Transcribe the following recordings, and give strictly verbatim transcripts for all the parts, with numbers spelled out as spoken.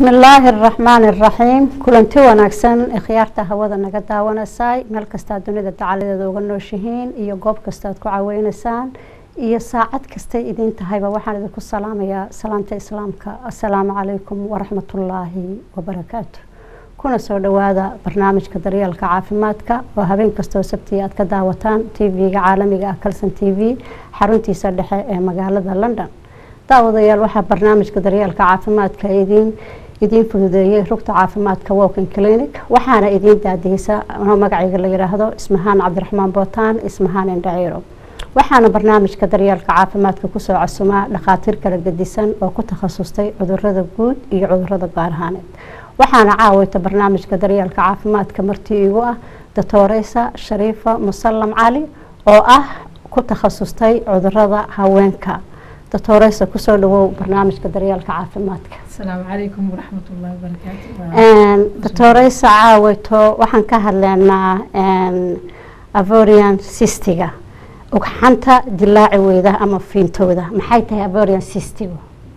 بسم الله الرحمن الرحيم كلنتي wanaagsan ikhyaarta hawada naga daawanaysay meel kasta dunida tacaalada uga nooshihiin iyo goob kasta aad ku caawineysaan iyo saacad kasta idin tahayba waxaan idinku salaamayaa salaanta islaamka assalaamu calaykum wa rahmatullaahi wa barakaatuh kuna soo dhawaada barnaamijka daryeelka caafimaadka oo habeen kasta oo sabti aad ka daawataan T V-ga caalamiga ah Kalsan T V xaruntiisa dhexe ee magaalada London daawadayaal waxa barnaamijka daryeelka caafimaadka idin idin fududeeyay rugta caafimaadka Walking Clinic waxaana idin daadiyay magacayga la yiraahdo Ismahaan Cabdiraxmaan Bootaan Ismahaan Indhaciiro waxaana barnaamijka daryeelka caafimaadka ku soo casumaa dhaqaatiir kala gedisan oo ku takhasustay cudurrada guud iyo cudurrada gaar ahaaneed waxaana caawinta barnaamijka daryeelka caafimaadka martii igu ah Doctoresa Shariifa Musallam Cali oo ah ku takhasustay cudurrada haweenka Doctoresa ku soo dhawow barnaamijka daryeelka caafimaadka السلام عليكم ورحمة الله وبركاته. and Doctoresa caawito waxaan ka hadlaynaa and ovarian cystiga ugxanta dilaaci weeda ama fiintooda maxay tahay ovarian cystiga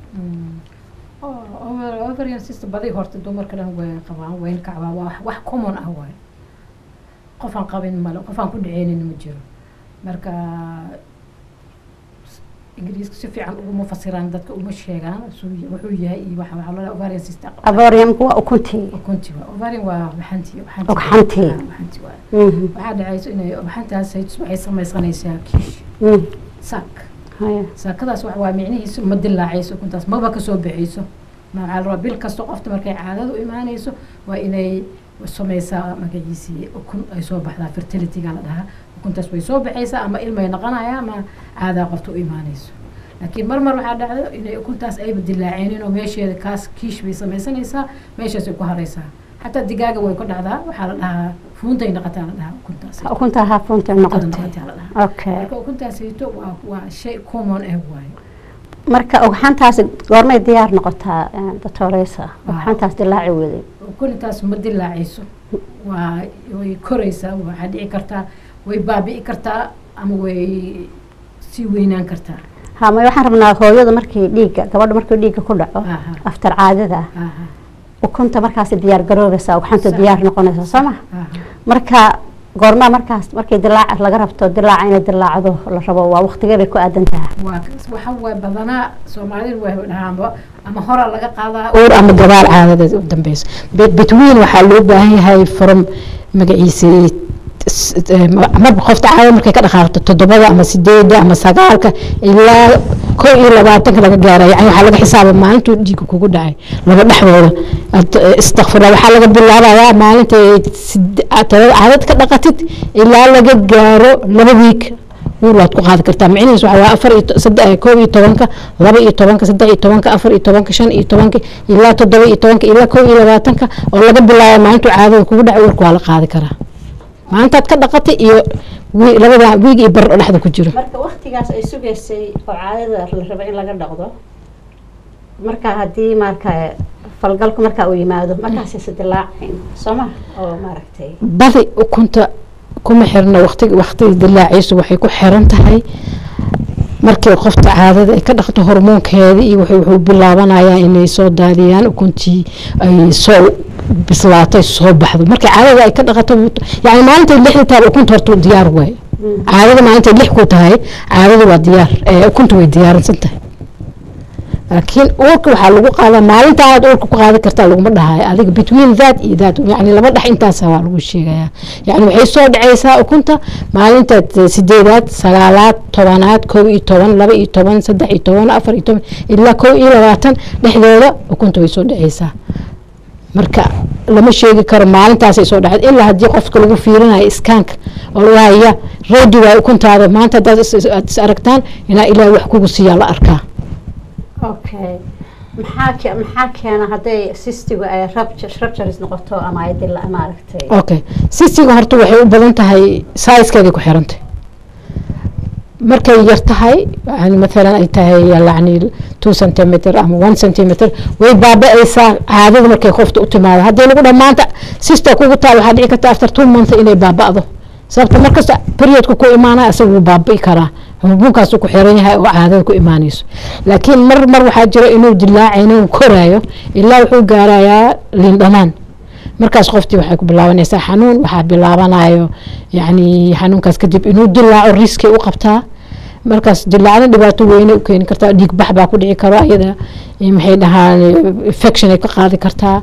oo ovarian cyst badi horta dumarka dhan way qabaan weyn kacbaa wax wax common ah way qofan qabin mal qofan ku dhiceenin ma jiro marka إنجليز كسفي عن أمم فصيران ذاتك أم الشيعان سوريا وحويها إيه وح وحلا أوفاريان سيستم أوفاريان هو أكنتي أكنتي وأوفاريان وحنتي وحنتي وحنتي وحنتي وهذا عايز إنه وحنتي هسه يسمع يسمع يسمع يسمع كيش ساك هاي ساك كذا سوا ومعنيه يسمع مدلع عيسو كنت ما بك سو بعيسو مع الربيل كستو قفت مركي عادة وإيمان يسو وإنه وسمع يسمع مجلسي وكن يسوع بحذا fertility قال لها كنت أسوي صوب عيسى أما إلما ينقنا يا ما هذا قفتو إيمانيس لكن مر مر واحد هذا إنه كنت أس أي بدلعينين وماشي كاس كيش بيسمى سنيسا ماشي أسوي كهريسا حتى الدقاقة ويكون هذا وحال لها فونتين نقطة لها كنت أس كنت ها فونتين نقطة أوكي كنت أسيتو وشيء كومون أهواي marka ugxantaas goormay diyaar noqotaa Doctoresa ugxantaas dilaaci weeday وكنت أس مدلعيسو ويكوريسا وحدي كرتا way baabi'i kartaa ama way si weynaan kartaa ha ma waxaan rabnaa hooyada markii dhiiga gabadha markii dhiiga ku dhaco after caadada ukunta markaas diyaar garoobeysa waxanta diyaar noqonaysa sama marka goorma markaas markii dilaac laga rabto dilaac inay dilaacdo la rabo waa waqtigeeda ku aadan tahay waxa way badanaa Soomaalidu way dhahaanba ama hore laga qaadaa oo ama gabaal caadada u dambeys between waxa loo baahan yahay from magaciisa mar qofta caawin markay ka dhaqaaqto todobada ama sideeda ama sagaalka ilaa kow iyo labaatan laga gaaray yani waxa laga xisaabaa maalintu dhiig kugu dhacay laba dhaxdooda istaghfirullah waxa laga bilaabayaa maalinta caadad ka dhaqatid ilaa laga gaaro laba week waad ku qaadi kartaa macnihiisu waxa waa afar iyo saddex kow iyo tobanka laba iyo tobanka saddex iyo tobanka afar iyo tobanka shan iyo tobanka ilaa toddoba iyo tobanka ilaa kow iyo labaatanka oo laga bilaabo maalintu caadada kugu dhacay warku waa la qaadi karaa maanta ka dhaqatay iyo labada wiig iyo bar dhaxda ku jiro marka waqtigaas ay sugeysay oo caadada la rabo in laga dhaqdo marka hadii marka falgalku marka uu yimaado markaas ay dilaacin soma oo maaragtay badi ukunta kuma xirna waqtiga waqtiga dilaaciisu waxay ku xiran tahay markii qofta caadada ay ka dhaqto hormoonkeeda iyo wuxuu bilaabanayaa inay soo daadiyaan ukuntii ay soo bislaatay soo baxdo markii caadada ay ka dhaqato yaani maalinta lix taal ukunta horta diyaar way caadada maalinta lix ku tahay caadada waa diyaar ee ukunta way diyaarinsan tahay laakiin uurka waxa lagu qaadaa maalinta aad uurka ku qaadi kartaa lagu ma dhahay adiga between that iyo that yaani laba dhax intaas waa lagu sheegayaa yaani waxay soo dhacaysaa ukunta maalinta sideedaad sagaalaad tobanaad kow iyo toban laba iyo toban saddex iyo toban afar iyo toban ilaa kow iyo labaatan dhexdeeda ukunta way soo dhacaysaa marka lama sheegi karo maalintaas ay soo dhacay ilaa hadii qofka lagu fiirinayo iskaanka oo la haya ready way ukuntaada maanta dad is aragtaan ina ilaa wax kugu siiya la arkaa okay maxaa maxaa keena haday cystigu ay rupture ruptures noqoto ama ay dil ama aragtay okay cystigu horta waxay u badan tahay size-keeda ku xirantay markay yar tahay yani mesela ay tahay yani two centimeter ama one centimeter way baaba'aysaa caadada markay qofta u timaado hadii lagu dhamaanta cysta kugu taal waxa dhici karta after two months inay baaba'do sababta markasta periodka ku imaanaya asagu baabi'i karaa hormoonkaas ku xiran yahay oo caadada ku imaanayso laakiin mar mar waxaa jira inuu dilaacayno uu koraayo ilaa wuxuu gaarayaa liin dhanaan markaas qoftii waxay ku bilaabanaysaa xanuun waxaa bilaabanayo yani xanuunkaas kadib inuu dilaaco riski u qabtaa markaas dilaacna dhibaato weyn u keeni kartaa dhiig bax baa ku dhici karo ayada maxay dhahaan infection ay ka qaadi kartaa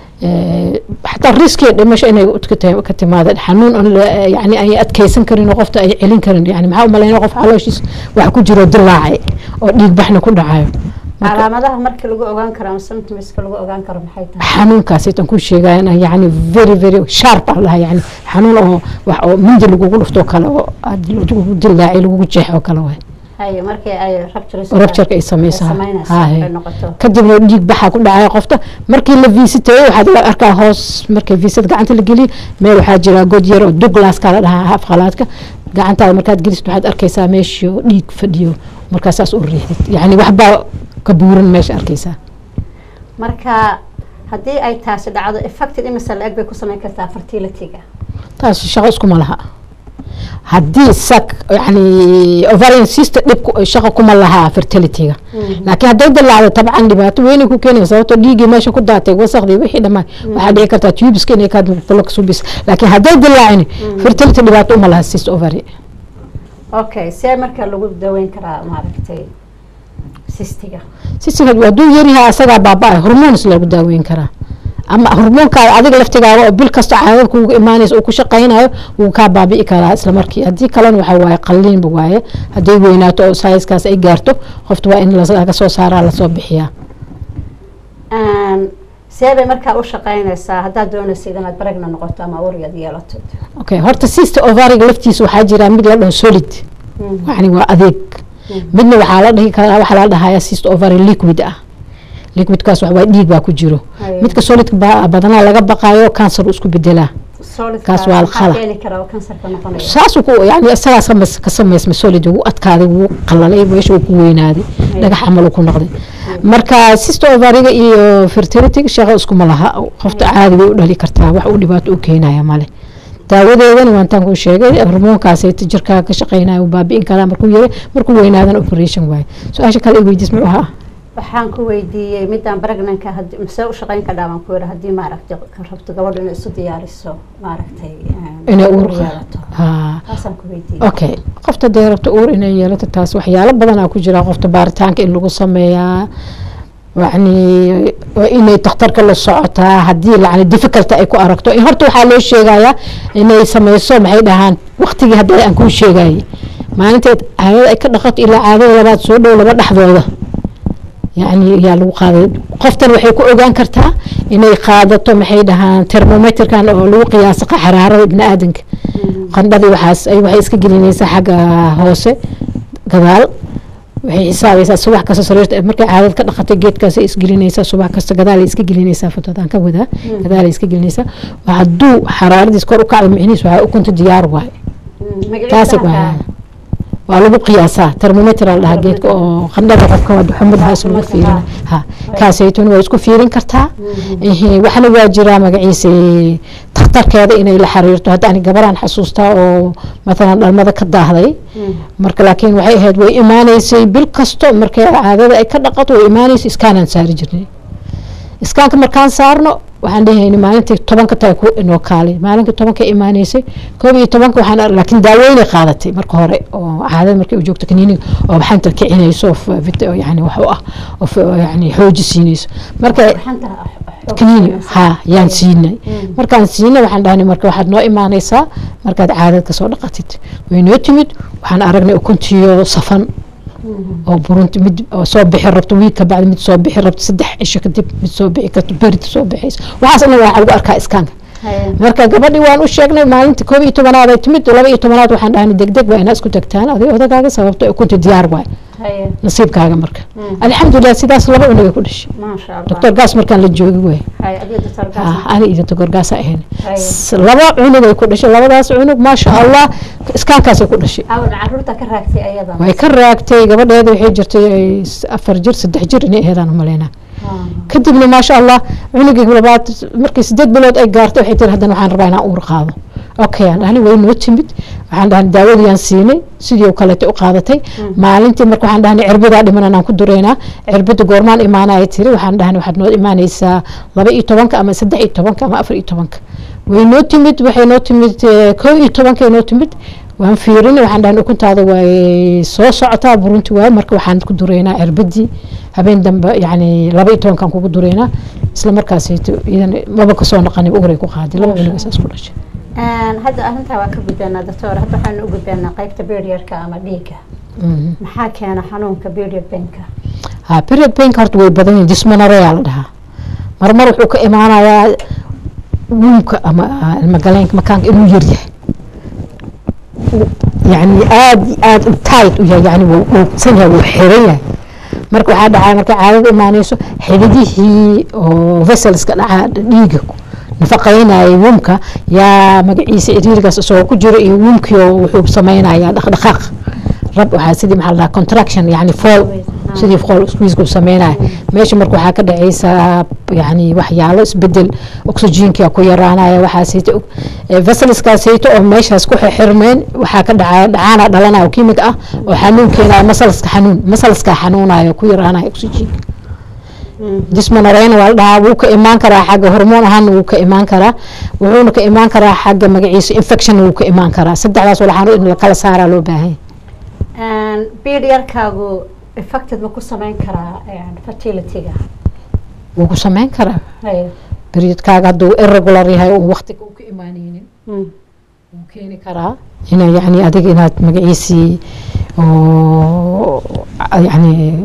حتى الريسك مش أنا كتم هذا حنون يعني أي أتكيسن كرين وقفت أي علين كرين يعني معه ملاين وقف على شيء وحكون جرو دلاعي وديك بحنا كل دعاية على ماذا مركل لقوا أوغان كرام سنت مسك لقوا أوغان كرام حياتها حنون كاسيت كل شيء أنا يعني very very sharp علىها يعني حنون أو من دل لقوا قلفتو كلا دلاعي لقوا جيح وكلا أي مركي أي رابتشر رابتشر كي سميسها هاي كدبنا ديك بحا كل دعاية قفته مركي اللي فيستي واحد أركا هوس مركي فيست قاعد اللي قلي ما يروح جرا جودير دوغلاس كلا لها هاف خلاتك قاعد مركات جلست واحد أركيسا ماشيو ديك فديو مركا ساس أوريه يعني وحبا كبورن ماشي أركيسا مركا هدي أي تاس دعوة إفكت دي مثلا أكبر كوسمة كذا فرتيلتيجا تاس شخصكم لها هدي سك يعني اوفرين سيست شقكم لها فرتيليتيga laakiin haday dalaacdo tabcan dhibaato weyn ku keenayso sababtoo dhiigi meesha ku daatay wasaqdi wixii dhamaan waxa dhici kartaa tubeska inay ka block subis laakiin haday dalaacin fertility dhibaato uma laha cyst ovary okay see marka lagu daweyn karaa maaragtay cystiga cystiga waduu yariha asaga baaba hormones lagu daweyn karaa ama hormoonka adiga laftigaaga oo bil kasta caadada kuugu imaanayso oo ku shaqeynayo uu ka baabi'i karaa isla markii hadii kalena waxa waaye qalliin buu waaye hadii weynaato oo size-kaas ay gaarto qoftu waa in laga soo saaraa la soo bixiyaa aan seebay marka u shaqeynaysaa hadaa doonaysid inaad baragna noqoto ama uuriyad yeelato okay horta cyst ovary laftiisa waxa jira mid la dhaho solid yani waa adeeg midna waxa la dhihi karaa waxa la dhahayaa cyst ovary liquid ah liquid kaas wax waa dhiig baa ku jiro midka solid badanaa laga baqaayo cancer isku bedelaa kaas waa khala saasu ku yani asaas ka sameysma solid uu adkaaday uu qalalay meesha uu ku weynaaday dhagax amal ku noqday marka cyst ovary iyo fertility shaqo isku malaha qofta caadi u dhali kartaa wax uu dhibaato u keenaya male daawadeedana waan tan ku sheegay hormoonkaas ay jirka ka shaqeynayo baabi'in kala markuu yare markuu weynaadan operation way su'aasha kale weydiis ma aha waxaan ku weydiiyay midaan baragnaanka hadii mise u shaqeyn ka dhaawan ku yara hadii ma aragtay ka rabto gabadha inay isu diyaariso ma aragtay inay uur yeelato ha asan ku weydiiyay okay qofta deerabta uur inay yeelato taas waxyaalo badan ku jira qofta baaritaanka in lagu sameeyaa يعني inay takhtarka la socotaa hadii lacna difficult ay ku aragto in horta waxa loo sheegaya inay sameeyso maxay dhahaan waqtiga hadii aan ku sheegay maalinteed caadada ay ka dhaqato ilaa caadada labaad soo dhow laba dhaxdooda يعني يا لو قاعد قفتن waxay ku ogaan kartaa inay qaadato maxay dhahaan thermometer kan oo lagu qiyaas xaraarada ibn aadanka qandhadi waxaas ay waxay iska gelinaysaa xaga hoose gadaal waxay xisaabaysaa subax kasta sariirta markay caadad ka dhaqatay geedkaas ay isgelinaysaa subax kasta gadaal ay iska gelinaysaa fatadan ka wada gadaal ay iska gelinaysaa waxa duu xaraaradiis kor u kacdo micnihiisu waxa u kunta diyaar waay taas waa lagu qiyaasaa thermometer la geedka oo qandhada qofka wada xumad haas lagu fiirin ha kaasaytun way isku fiirin kartaa ee waxana waa jira magaciisa takhtarkeeda inay la xiriirto hadda ani gabaraan xasuustaa oo mesela dhalmada ka daahday marka laakiin waxay ahayd way imaanaysay bil kasto markay caadada ay ka dhaqato way imaanaysay iskaanan saari jirnay iskaanka markaan saarno waxaan leeyahay maalintii tobanka taay ku inoo kaalay maalintii tobanka imaanaysay koob iyo tobanka waxaan laakiin daaweyn qaadatay marka hore oo caadada markay u joogto kaniiniga oo baxanta kicinayso yani wax ah oo yani xooji siinayso marka kaniini ha yaan siinay markaan siinay waxaan dhahnay marka waxaad noo imaanaysaa markaad caadada ka soo dhaqatid way noo timid waxaan aragnay ukuntiyo safan oo burunti mid soo bixi rabto wiil ka bacdi mid soo bixi rabto saddex cisho kadib mid soo bixi karto berid soo bixis waxaas anaga waxa lagu arkaa iskaanka marka gabadhi waan u sheegnay maalintii koob iyo tobanaad ay timid laba iyo tobanaad waxaan dhahnay degdeg waa inaad isku tagtaan adiga odagaaga sababto ay kunti diyaar waay nasiibkaaga marka alxamdulillah sidaas laba unaga ku dhashay ma sha Allah doctor gaas markaan la joogi way hay adiga doctor gaas ani iyo doctor gaas ahayn laba unaga ku dhashay labadaas unug ma sha Allah iskaankaas ku dhashay awal carruurta ka raagtay ayada way ka raagtay gabadheedu waxay jirtay afar jir saddex jir inay aheedaan maleena kadibna ma sha Allah unugii labaad markii sideed bilood ay gaartay waxay tir hadan waxaan rabaa inaan uur qaado okay aan dhahni way noo timid waxaan dhahnay daawadii aan siinay sidii oo kale u qaadatay maalintii marka waxaan dhahnay cirbada dhiman aan ku dureynaa cirbada goormaan imaanay tiri waxaan dhahnay waxaad noo imaanaysaa laba iyo toban ama saddex iyo toban ama afar iyo toban way noo timid waxay noo timid kow iyo toban kay noo timid waan fiirinay waxaan dhahnay ukuntaada way soo socotaa burunti waay marka waxaan ku dureynaa cirbadii habeen dambe yani laba iyo toban kan kugu dureynaa isla markaas idan maba ka soo noqonay ugu ku qaaday laba cunug isaas ku dhashay aan hadda arinta waa ka gudbeenaa doctor hadda waxaan u gudbeenaa qaybta periodka ama dhiiga maxaa keena xanuunka period painka ha period painka horta way badan yihiin dysmenorrhea la dhahaa marmar wuxuu ka imaanayaa wumka ama ilmagaleenka makaanka inuu yar yahay يعني آد آد تايت ويا يعني وسنها وحرية مركو عاد على مركو عاد ما نيسو حديدي هي وفصلس كان عاد ديجك نفقينا يومك يا مجلس إديرك سو كجرو يومك وحب سمينا يا دخ دخاخ رب وحاسدي محل كونتراكشن يعني فول سيدي فول سكويز كو سمينا ماشي مركو حاكا دعيسا يعني وحيالو اسبدل أكسجين كي أكو يرانا وحاسيتو فصلس كاسيتو أو ماشي هسكو حرمين وحاكا دعانا دلنا وكيميك أه وحنون كينا مسلس كحنون مسلس كحنون أكو يرانا أكسجين dysmenorrhea والله وك إيمان كرا حاجة هرمون هان وك إيمان كرا وعونك إيمان كرا حاجة مجلس infection وك إيمان كرا صدق على سؤال حنون إنه كلا سارة لو باهي and period كاغو affected مكو سمين كرا يعني fertility جا وكو سمين كرا أيه period كاغا دو irregular هاي ووقتك وك إيمانين وكيني كرا هنا يعني أديك هنا مجلسي أو يعني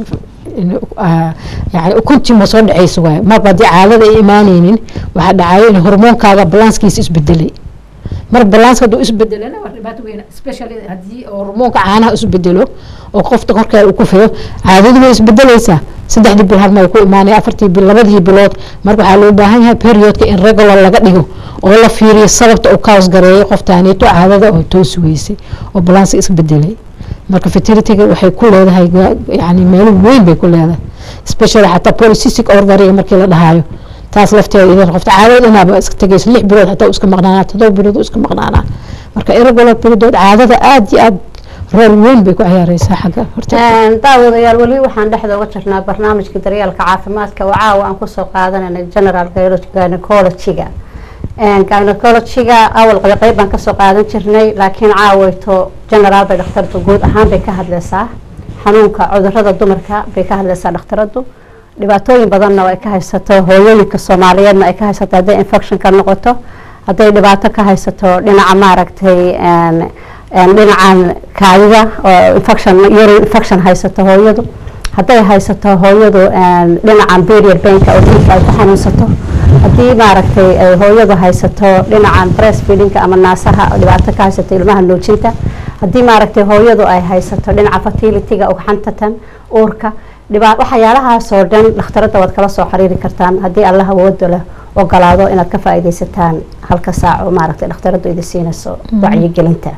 آه يعني وكنت مصون عيسى ما بدي عالة إيمانين واحد عاين هرمون كذا بلانس كيس إسبدلي مر بلانس كده إسبدل أنا وربات وين سبيشال هذي هرمون كعانها إسبدله وقفت كرك وكفيه عادي ما إسبدل إيسا صدق دي بالهرم يكون إيماني أفرتي باللبدي بلوت مر حلو بهاي بيريود كإن رجل ولا قديه ولا فيري صرفت أو كاوس جري قفتاني تو عادة أو تو سويسي وبلانس إسبدلي marka fertility waxay ku leedahay yani meel weyn bay ku leedahay especially hatta polycystic ovary markii la dhahayo taas lafteeda inay qofta caadada inaaba iska tagayso lix bilood hatta iska maqnaanaa todoba bilood iska maqnaanaa marka irregular period caadada aad iyo aad rool weyn bay ku ciyaaraysaa xagga horta daawadayaal wali waxaan dhexda uga jirnaa barnaamijka daryeelka caafimaadka oo caawa aan ku soo qaadanayna general gynecology-ga gynecology-ga awal qayb baan ka soo qaadan jirnay laakiin caawayto general bay dhakhtartu guud ahaan bay ka hadlaysaa xanuunka cudurrada dumarka bay ka hadlaysaa dhakhtaradu dhibaatooyin badanna ay ka haysato hooyooyinka Soomaaliyeedna ay ka haysato haday infection ka noqoto haday dhibaato ka haysato dhinaca maaragtay een een dhinacan kaadida oo infection yar infection haysato hooyadu haday haysato hooyadu een dhinacan period painka oo dhiig ay ku xanuunsato hadii maaragtay ay hooyadu haysato dhinacan breastfeeding ama naasaha dhibaato ka haysato ilmaha nuujinta hadii maaragtay hooyadu ay haysato dhinaca fertility-ga oo xantatan uurka dhibaato waxyaalahaas oo dhan dhakhtarada wad kala soo xiriiri kartaan hadii Allah awood leh ogolaado inaad ka faa'iideysataan halka saac oo maaragtay dhakhtaradu idin siinayso wacyi gelinta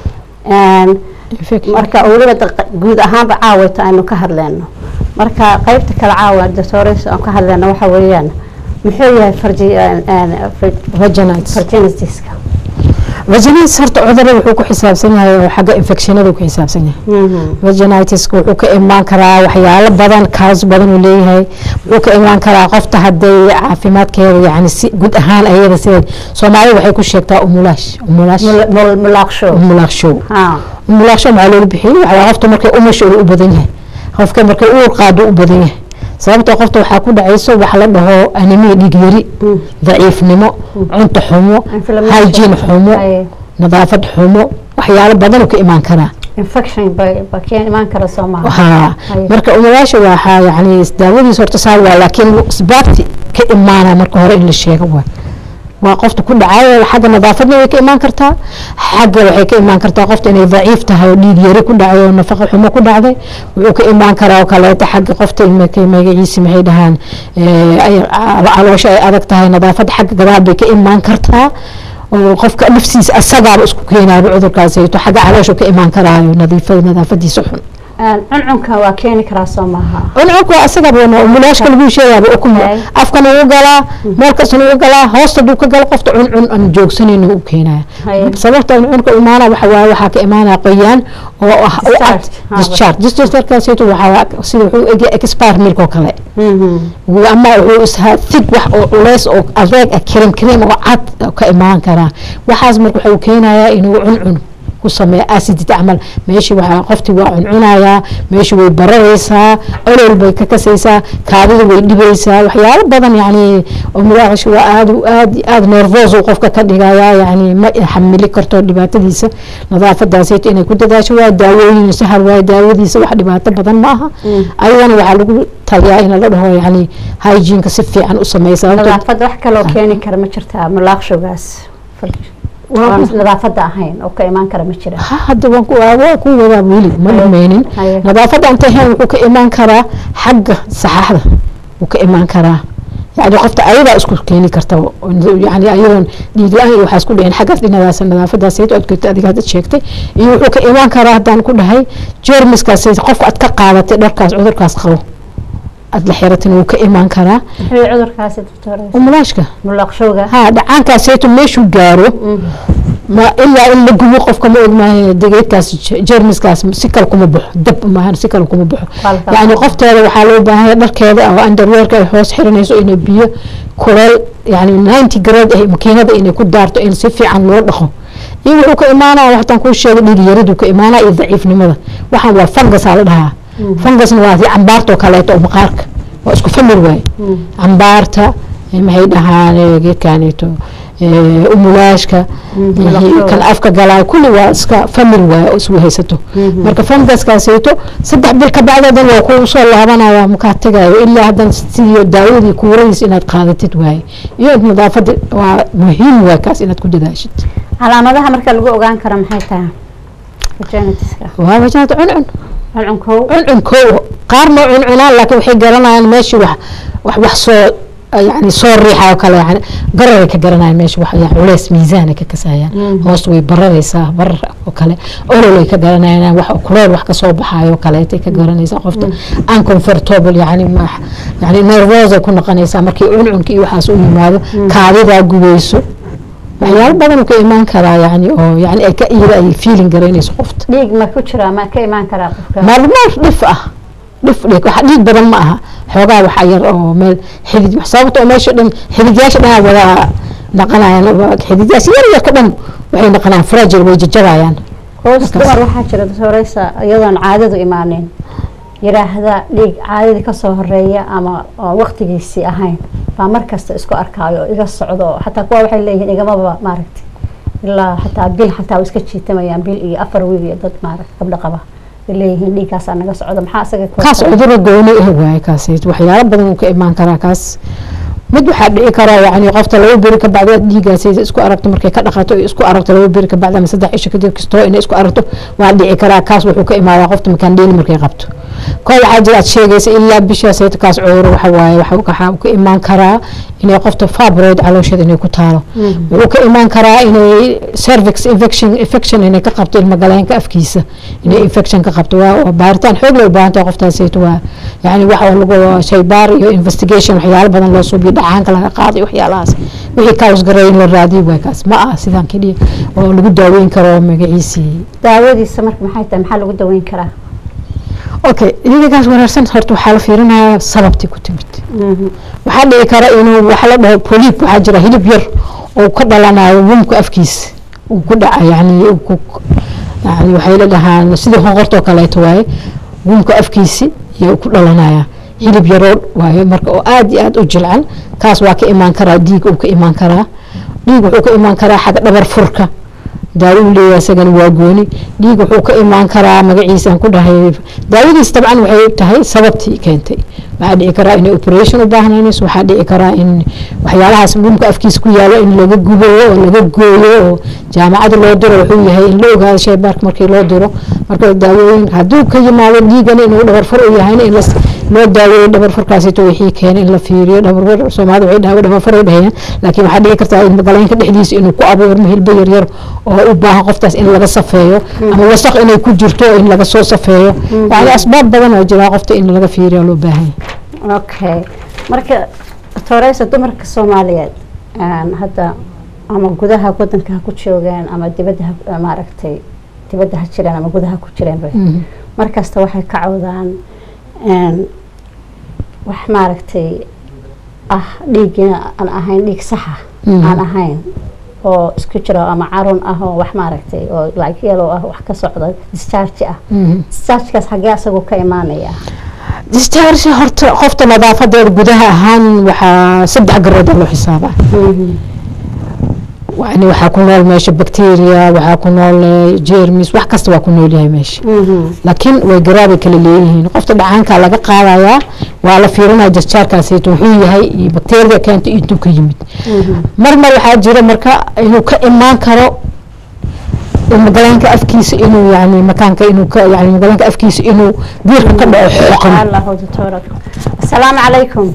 een marka waliba guud ahaan ba caawita aynu ka hadlayno marka qaybta kala caawa doctores aan ka hadlayno waxa weeyaan muxuu yahay farji een vaginitis vaginitis-ka vaginitis horta cudurada wuxuu ku xisaabsan yahay xagga infectionada ku xisaabsan yahay vaginitis wuxuu ka imaan karaa waxyaalo badan kaas badan uu leeyahay wuxuu ka imaan karaa qofta haday caafimaadkeeda yani si guud ahaan ayada sida Soomaaliya waxay ku sheegtaa umulaash umulaash mulaqsho mulaqsho ha mulaqsho ma loo bixiyo waxa qofta markay umusho u badan yahay qofka markay uur qaado u badan yahay sababtoo qofta waxa ku dhacayso wax la dhaho anemia dhiig yari daciifnimo cunto xumo hygiene xumo nadaafad xumo waxyaalo badan oo ka imaan kara infection bay ka imaan kara Soomaaliya marka umulaasha waxa yani daawadiisa horta saar waa laakiin isbaabti ka imaana marka hore in la sheego waa waa qofta ku dhacay xagga nadaafadna way ka imaan kartaa xagga waxay ka imaan kartaa qofta inay daciif tahay oo dhiig yari ku dhacay oo nafaqo xumo ku dhacday wuxuu ka imaan karaa oo kale xagga qofta ilmaha magaciisa maxay dhahaan ee ay caloosha ay adag tahay nadaafad xagga gadaal bay ka imaan kartaa oo qofka nafsiisa asaga isku keenayo cudurkaas ay to xagga caloosha ka imaan karaa nadiifada nadaafadiisa xun عنعنك وكيني كراسومها عنعنك أسيق أبونا وملاش كل بيشة أبو أكون أفكار وقلا مركز وقلا هوست دوك قلا قفت عنعن أن جوك سنين وكينا سببت عنعنك إمانة وحوا وحك إمانة قيان و discharge discharge كاسيتو وحوا سيدو هو إجي إكسبار ميلكو كله وأما هو إسها ثق وح وليس أو أذاك كريم كريم وعد كإيمان كرا وحاز مركو حو كينا إنه عنعن وسمي أسيد تعمل ماشي وح قفتي وعنعنايا ماشي وبرريسا أول البيك كسيسا كابل ويدبيسا وحيال بدن يعني ومراغش وآد وآد آد نرفوز وقفك كدقايا يعني ما يحملي كرتو دبات ديسا نظافة داسيت إني كنت داشوا داوين سهر وداوي ديسا واحد دبات بدن معها أيضا وحلو تليا إن الله هو يعني هايجين كسفي عن أسميسا نظافة وحكا لو كاني كرمتشرتها ملاقشو بس نظافة هين أو كإيمان كرم الشراء هذا وانكو واكو ولا ويلي ما نمينين نظافة أنت هين وكإيمان كرا حق صحة وكإيمان كرا يعني قفت أيضا أسكت كيني كرتو يعني أيضا دي أهل وحاسكو لين حاجة لنا ناس النظافة داسيت أو كنت أديك هذا شيكتي يوحك إيمان كرا دان كل هاي جرمس كاسيت قف أتكقى دركاس عذر كاس خو أدل حيرتين وكإيمان كرا هي عذر كاسيت دكتورة وملاشكة ملاقشوجة ها دعان كاسيت ماشو جارو ما إلا إلا جوا قفكم ما دقيقة كاس جرمس كاس سكركم بح دب ما هن سكركم بح يعني قفت هذا وحلو بها بركة أو أندر ويرك الحوس حرنا يسوي نبيه كلال يعني ninety جراد مكينة إنه كود دارته إن سفي عن نور دخو يقولوا كإيمانة وحتى نقول شيء اللي يردوا كإيمانة يضعف نمذا وحن وفنقص على لها فنقص نوادي عمبارته كلاته ومقارك واسكو فمر واي عمبارته ما هي دهان جيت كانيتو umulaashka kan afka galaa kulli waa iska famil waa isku haysato marka fangaskaaseeto saddex bil ka bacdadan waa ku soo laabanaya marka tagayo ilaa hadan sidii daawadi kuurayis inaad qaadatid waay iyo nadaafada waa muhiim waa kaas inaad ku dadaashid calaamadaha marka lagu ogaan karo maxay tahay vaginitis-ka waa vaginitis cuncun cuncunko cuncunko qaar ma cuncunaan laakiin waxay garanayaan meeshii wax wax wax soo يعني صور ريحة وكلا يعني قرر كجرنا ماشي واحد يعني وليس ميزانه ككسايا هوس ويبرر يسا بر وكلا أولو لي كجرنا يعني واحد كلور واحد كصوب حاجة وكلا يتي كجرنا يسا قفت أن كومفورتابل يعني ما يعني نيرفوزا كنا قنيسا مركي عنعن كي وحاسون ماذا كاريدا جويسو يعني بدن كإيمان كرا يعني أو يعني كإيرا أي فيلين جريني سقفت ليج ما كشرا ما كإيمان كرا ما ما دفعة دفع واحد ليج بدن معها حوجا وحير أو مال حديد حسابته ماشي دم حديدياش ده ولا نقنا يعني حديدياش يرجع كمان وحين نقنا فراجل ويججرا يعني كوس كبر واحد شرد سوريسا أيضا عادة إيمانين يرى هذا ليج عادة كسر الرية أما وقت جيسي أهين فمركز اسكو أركايو إذا الصعدوا حتى كوا وحين ليه إذا ما ماركت إلا حتى بيل حتى وسكتشي تمام بيل إيه أفر ويجي ضد مارك قبل قبه اللي هني كاس أنا قص عذر محاسق كاس عذر الجوني هو كاسيت وحيا رب بدنا كإيمان كرا كاس مد حد كرا يعني قفت لو بيرك بعد دي كاسيت اسكو أربط مركي كذا خاطر اسكو أربط لو بيرك بعد ما صدق إيش كده كستو إن اسكو أربطه وعد كرا كاس وحكي كإيمان قفت مكان دين مركي قبته كل حاجة شيء جالس إلا بشاسيت كاس عذر وحواي وحوك حام كإيمان كرا إني قفت فابرود على شيء إني كتاره وكإيمان كرا إني سيرفكس إنفكشن إنفكشن إني كقبت المجالين كأفكيسة إني إنفكشن كقبته وبارتان حول البانت وقفتها سيتوا يعني واحد لقوا شيء بار يو إنفستيجيشن وحيال بدن لو صوب يدعان كلا قاضي وحيالاس وهي كاوس قرين للرادي وكاس ما سيدان كذي ولقوا داوين كرا مجيسي داودي السمك محيطة محل لقوا داوين كرا أوكي إذا كاس ورسنت هرتو حال فيرنا سببتي كتمت وحال كرا إنه وحال ده بوليب وحجرة هيل بير وكذا لنا ومك أفكيس وكذا يعني يعني وحيل لها سيده هنغرتو كلا توعي ومك أفكيسي يأكل لنا هيل بيرود وهي مرك آد آد وجلعن كاس واك إيمان كرا ديك وك إيمان كرا ديك وك إيمان كرا حتى دبر فركة داوود لي سجن واجوني ديك وك إيمان كرا مجلس أن كلها داوود طبعا وهي تهي سببتي كنتي بعد إكرا إن أوبريشن وباهنا ناس وحد إكرا إن وحيالها سموم كأفكيس كويالا إن لو جوجو ولا جوجو جامعة لو درو وحوي هي إن لو هذا شيء بارك مركي لو درو مركي داوين هدوك كي ما ودي جاني إنه دبر فرق يعني إن loo daaweeyo dhabar furkaasito wixii keenay in la fiiriyo dhabar fur Soomaalidu waxay dhahay dhabar fur ay dhahayaan laakiin waxa dhici kartaa in galeenka dhexdiisa inuu ku abuurmo hilbo yar yar oo u baahan qoftaas in laga safeeyo ama wasakh inay ku jirto in laga soo safeeyo yani asbaab badan oo jira qofta in laga fiiriyo loo baahan okay marka tooreysa dumarka Soomaaliyeed aan hadda ama gudaha wadanka ku joogaan ama dibadda maaragtay dibadda ha jiraan ama gudaha ku jiraan bay markasta waxay ka cawdaan een wax maaragtay ah dhiig aan ahayn dhiig sax ah aan ahayn oo isku jira ama caron ah oo wax maaragtay oo like yellow ah wax ka socda discharge ah discharge-kaas xagee asagoo ka imaanaya discharge horta qofta nadaafadeeda gudaha ahaan waxa saddex garood loo xisaaba يعني waxaa ku nool meesha bacteria waxaa ku nool germs wax kasta waa ku nool yahay meesha laakiin way garaabay kala leeyihiin qofta dhacaanka laga qaadaya waa la fiirinaa discharge-kaasi wuxuu yahay bacteria keenta intuu ka yimid marmar waxaa jira marka inuu ka imaan karo magalaanka afkiisa inuu yani makaanka inuu ka yani magalaanka afkiisa inuu diirka ka dhaco xoqan Allahu doctor Assalamu alaykum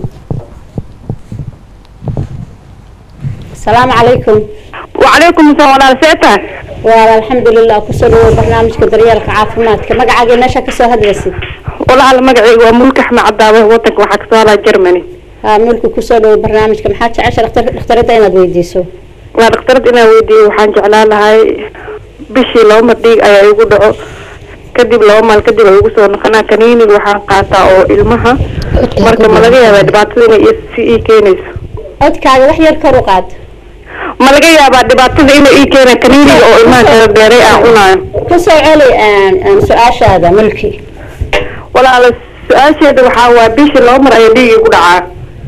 Assalamu alaykum وعليكم السلام ورحمة الله والحمد لله كسروا برنامج كدريالك عافمات كمقعد ماشا كسو هدرسي والله على مقعي وملك احنا عداوه وطنك وحق سؤال جرماني ها ملك كسروا برنامج كم حاجة عشر اخترت اين ويديسو لا اخترت انا ويدي وحان جعلها لهاي بشي لو ما ديق ايا يقو دعو كدب لو مال كدب يقو سو نقنا كنيني وحان قاطع او ilmaha marka malaga yaabaa dhibaatooyinka iyo si ay keenayso codkaaga wax yar kor u qaad ma laga yaabaa dhibaatada inay ii keenaan kaniiniga oo ilmaha kala dheeray aan cunaayo ka soo celi aan su'aashaada mulki walaal su'aasheeda waxa waa bishii loo mar ay dhiig ku dhacaa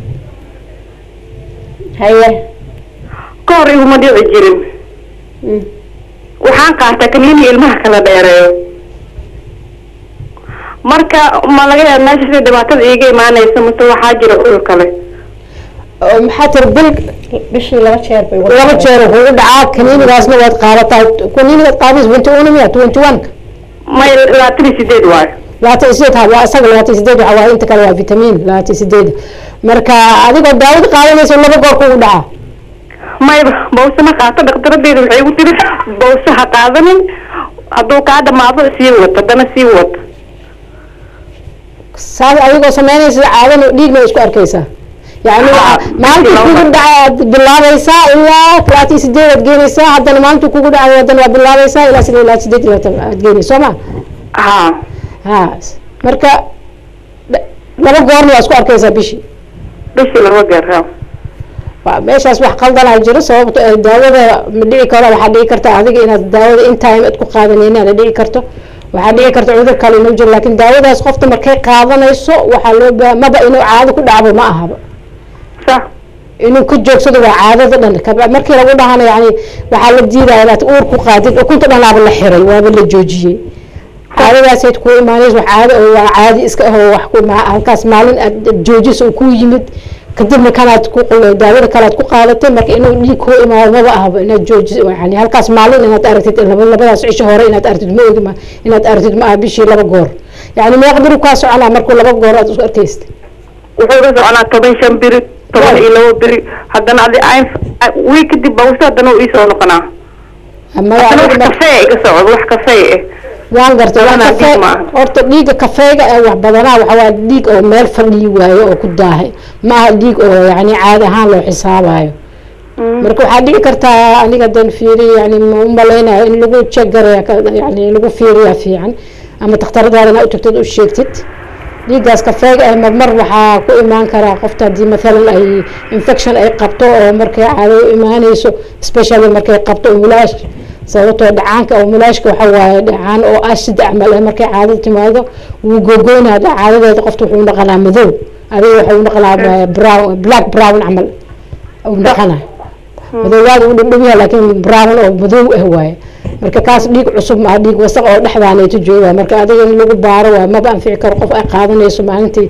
haye koor iguma dhici jirin waxaan qaataa kaniini ilmaha kala dheereeyo marka ma laga yaabaa meesha dhibaatada iiga imaanaysa mase waxaa jira ul kale maxaa tirbil bishii laba jeer bay laba jeer wuxuu dhacaa kaniinigaasna waad qaadataa kaniiniga qaadis twenty-one miya twenty-one ma labaatan iyo sideed waay labaatan iyo sideed waa asaga labaatan iyo sideed waxa waa inta kale waa vitamin labaatan iyo sideed marka adigoo daawada qaadanayso laba goor kugu dhaca may bawsa ma qaato dhaqtaradeedu waxay ugu tiri bawsa ha qaadanin hadduu kaa dhamaado sii wata haddana sii wata saas adigoo samaynaysa caadana dhiigna isku arkaysaa يعني مالك كوجو دعاء بالله بيسا إلا ثلاثة سديد تجينيسا هذا مالك كوجو دعاء هذا بالله بيسا إلا سديد لا سديد تجيني سوما ها ها مركا لما قارني أسكو أركيزا بيشي بيشي لما قار ها ماشي أصبح قلدنا الجرس سواء داوود مدعي كلا وحدي كرت هذيك إن داوود إن تايم أتكو قادنين أنا دعي كرته وحدي كرت عذر كلا نوجر لكن داوود أسقفت مركا قادنا يسوق وحلو ما بقى إنه عاد كل عبه ما أهبه صح إنه كل جوكسد وعادة لأن كبر مركي لو ده أنا يعني وحال الديرة إلى تقول كقادر وكنت أنا لعب الحري وقبل الجوجي هذا بس تكون ماليش وعادة وعادي إسك هو وحكوا مع هالكاس مالين الجوجي سوكو يمد قدرنا كانت تقول دايرة كانت تقول قالت مرك إنه ليك هو ما ما بقى إن الجوجي يعني هالكاس مالين إنها تأرتد إنها ولا بس عيش شهر إنها تأرتد ما إنها تأرتد ما بيشي لا بجور يعني ما يقدروا كاسوا على مركو لا بجور أرتيست وحوجوا أنا طبعا شنبري طبعا إلى بري هذا نادي عين ويك دي بوسة هذا نو إيش أنا قناع أما أنا وح كافيه كسر وح كافيه waan gartay waan kafee horta dhiiga kafeega ee wax badanaa waxa waa dhiig oo meel fadhiyo waayo oo ku daahay ma aha dhiig oo yani caadi ahaan loo xisaabayo marka waxaa dhici kartaa aniga dan fiiriyo yani ma u malaynayo in lagu jegareeyo yani lagu fiiriyo fiican ama dhakhtaradaadana u tagtid u sheegtid dhiigaas kafeega ee marmar waxaa ku imaan karaa qofta haddii maalan ay infection ay qabto oo markay caado u imaanayso especially markay qabto mulaash sababtoo dhacaanka oo mulaashka waxa waaye dhacaan oo ashid camal ee markay caado timaado wuu googoynaa caadadeeda qofta wuxuu noqonaa madow adiga wuxuu noqonaa brown black brown camal uu noqonaa madowgaada uu dhindhamiya laakiin brown oo madow ah waaye marka kaas dhiig cusub ma dhiig wasaq oo dhexdaanayto jooga marka adiga in lagu baaro waa maba anfici karo qof ay qaadanayso maalintii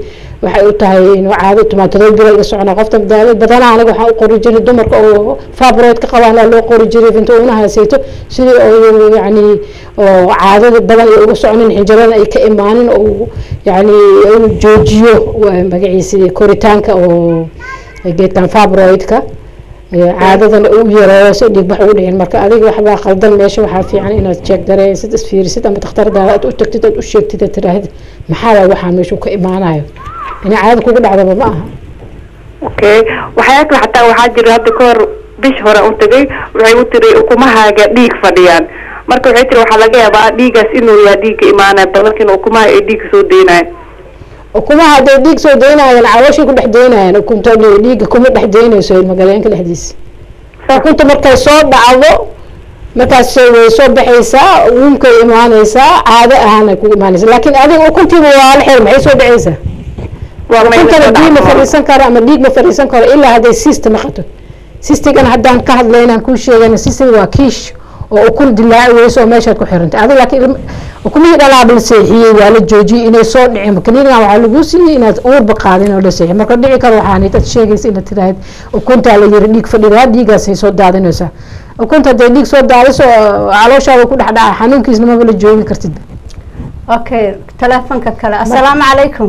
waxay u tahay inuu caado tumaatado bil la socona qofta daawad badan aniga waxa u qori jiray dumarka oo fibroid ka qabaan loo qori jiray inta uu haysto sidii oo yani oo caadada badan ay ugu soconin xinjirada ay ka imaanin oo yani inuu joojiyo magaciisa koritaanka oo geedkan fibroidka caadadan uu yareeyo si dhig wax u dhicin marka adiga waxba qaldan meesha waxa fiican inaad check gareysid isfiirisid ama dhakhtarda aad u tagtid aad u sheegtid tiraahid maxaa waxa meesha ka imaanayo ina caado kugu dhacdo ma aha okay waxa kale xataa waxa jira hadda koor bish hore u tagay waxay u tiray ukumahaaga dhiig fadhiyaan marka waxay tiray waxa laga yaabaa dhiigaas inuu yahay dhiig imaanay badankiin ukumaha ay dhiig soo deynay ukumaha haday dhiig soo deynayaan caloosha ku dhex deynayaan ukunta dhiiga kuma dhex deynayso magaalooyinka dhexdiisa ukunta markay soo dhacdo markaas way soo baxaysaa uumka imaanaysaa caado ahaan ku imaanaysaa laakiin adiga ukuntiiba waa la xir maxay soo dhacaysaa waa ukunta dhiig ma fariisan karo ama dhiig ma fariisan karo ilaa haday system qato system haddaan ka hadlaynaan ku sheegana system waa kiish oo ukun dilaaci weyso meesha ku xirantay adiga laakiin ukumii dhalaabin seexiyay waa la joojiyay inay soo dhicin kaniina waxa lagu siiyay inaad uur baqaadin oo la seexay marka dhici karo waxaan inta sheegaysa inaad tiraahid ukunta la yiri dhiig fadhiga dhiigaas ay soo daadinaysa ukunta haday dhiig soo daadiso calooshaada ku dhaxdhaca xanuunkiisna ma la joogi kartid okay telefoonka kale assalaamu calaykum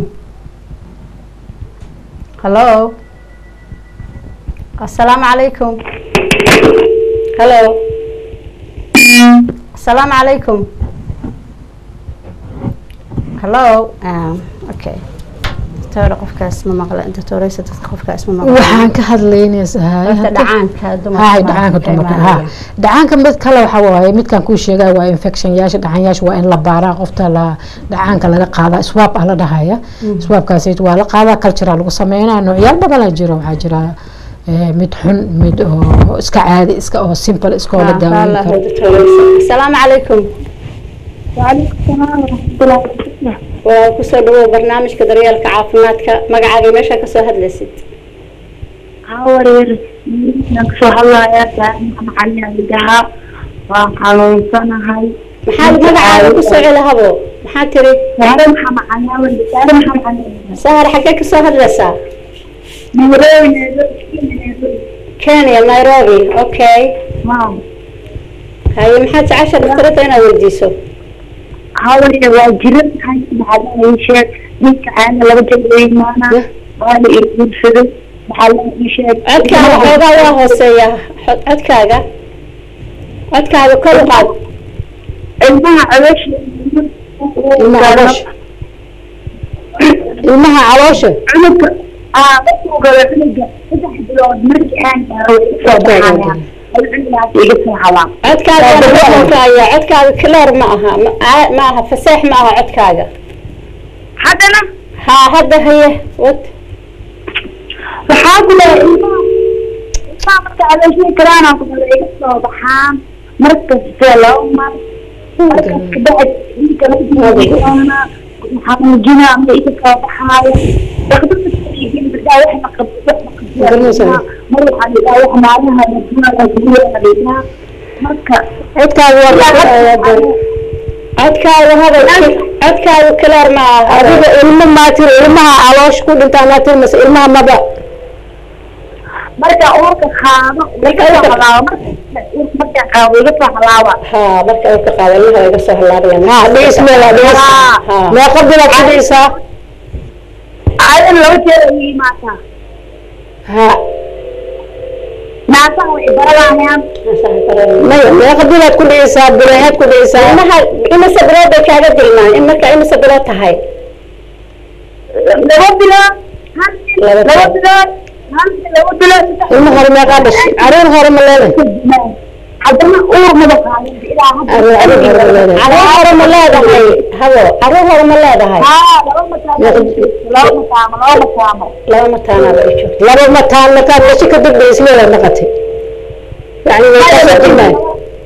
hello assalaamu calaykum hello السلام عليكم hello um, okay ترى قفك اسمه مقلة أنت توريس قفك اسمه مقلة waxaan ka hadlaynaysaa أنت دعانك ها دعانك dumarka ha dhacaanka mid kale waxa waaye midkan ku sheegay waa infection yaasha dhacaanyaasha waa in la baaraa qofta la dhacaanka laga qaada swab ah la dhahaya swabkaas waa la qaada cultural lagu sameeynaa noocyaal badan la jiro waxa jira mid xun mid oo iska caadi iska oo simple iska oo la daaweyn karo السلام عليكم وعليكم السلام ورحمة الله وبركاته وكسر دو برنامج كدريال كعافماتك مقعد ماشا كسر هدلسيد عاورير نقصو هلا يا سلام علي عندها وقالوا سنة هاي محل مقعد كسر على هبو محل تري سهر محمد علي واللي سهر محمد علي سهر حكاك كسر هدلسا نيروبي كينيا نيروبي اوكي واو هاي محل عشر دكتورة هنا وديسو عاورير واجرب هاي محل يشيك ديك عانا لو جبري معنا وانا يقول سدو محل يشيك عدكاga xoogaa waa hooseeya codkaaga codkaaga kor u qaad ilmaha caloosha ilmaha caloosha ilmaha caloosha cunuga aa markuu galo cunuga saddex bilood markii aan gaaro soo baxaya alcundaas iga soo halaa codkaaga waa codkaaga clear ma aha ma aha fasax ma aha codkaaga haddana ha hadda haye wad waxaa kule ilmaha ilmaha marka caloosha karaana ku galo iga soo baxaan markasta loo mar markas kabacdi inka lajiana waxaa muujina ama iga soo baxaayo daqdada iigin bidaa wax maqabto mar waxaa dhigaa wax maalaha laduaa marka codkaaga waa codkaaga hadal codkaaga clear ma aha adiga ilmo ma tir ilmaha caloosh ku dhintaa ma tir mas ilmaha maba marka uurka qaado marka soo halaabo marka qaado iga soo halaabo ha marka uurka qaado ilmaha iga soo halaabayaan ha dhiis meel dhiis ma qabila dhiisa aadan loo jeedo iimaata ha naasa way baranayaan ma ma qabila ku dhiisa bilaad ku dhiisa ilmaha ina sabrood kaaga dilmaan in marka ina sabrood tahay laba bilood laba bilood ilma hore ma qaadash arin hore ma leedahay haddana uur ma baqaayo ilaa hadda arin hore ma leedahay habo arin hore ma leedahay ha laba mataan laba mataan laba mataan laba mataan aba joogto laba mataan marka meesha ka dib isleeyahay naqatay yani way ka sadimay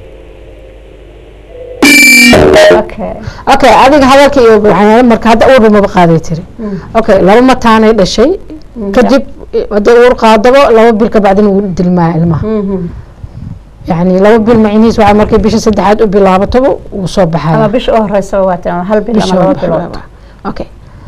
okay okay adiga hadalka iyo waxaan marka hadda uur ma qaaday tiri okay laba mataan ay dhashay kadib wada uur qaadabo laba bil ka bacdina uu dilmaa ilmaha يعني لو بالمعنيس وعمر مركي بيش سدحات وبلابطه وصوب أما حاله بيش أهرس واتنا هل بلا ما لو بلوت اوكي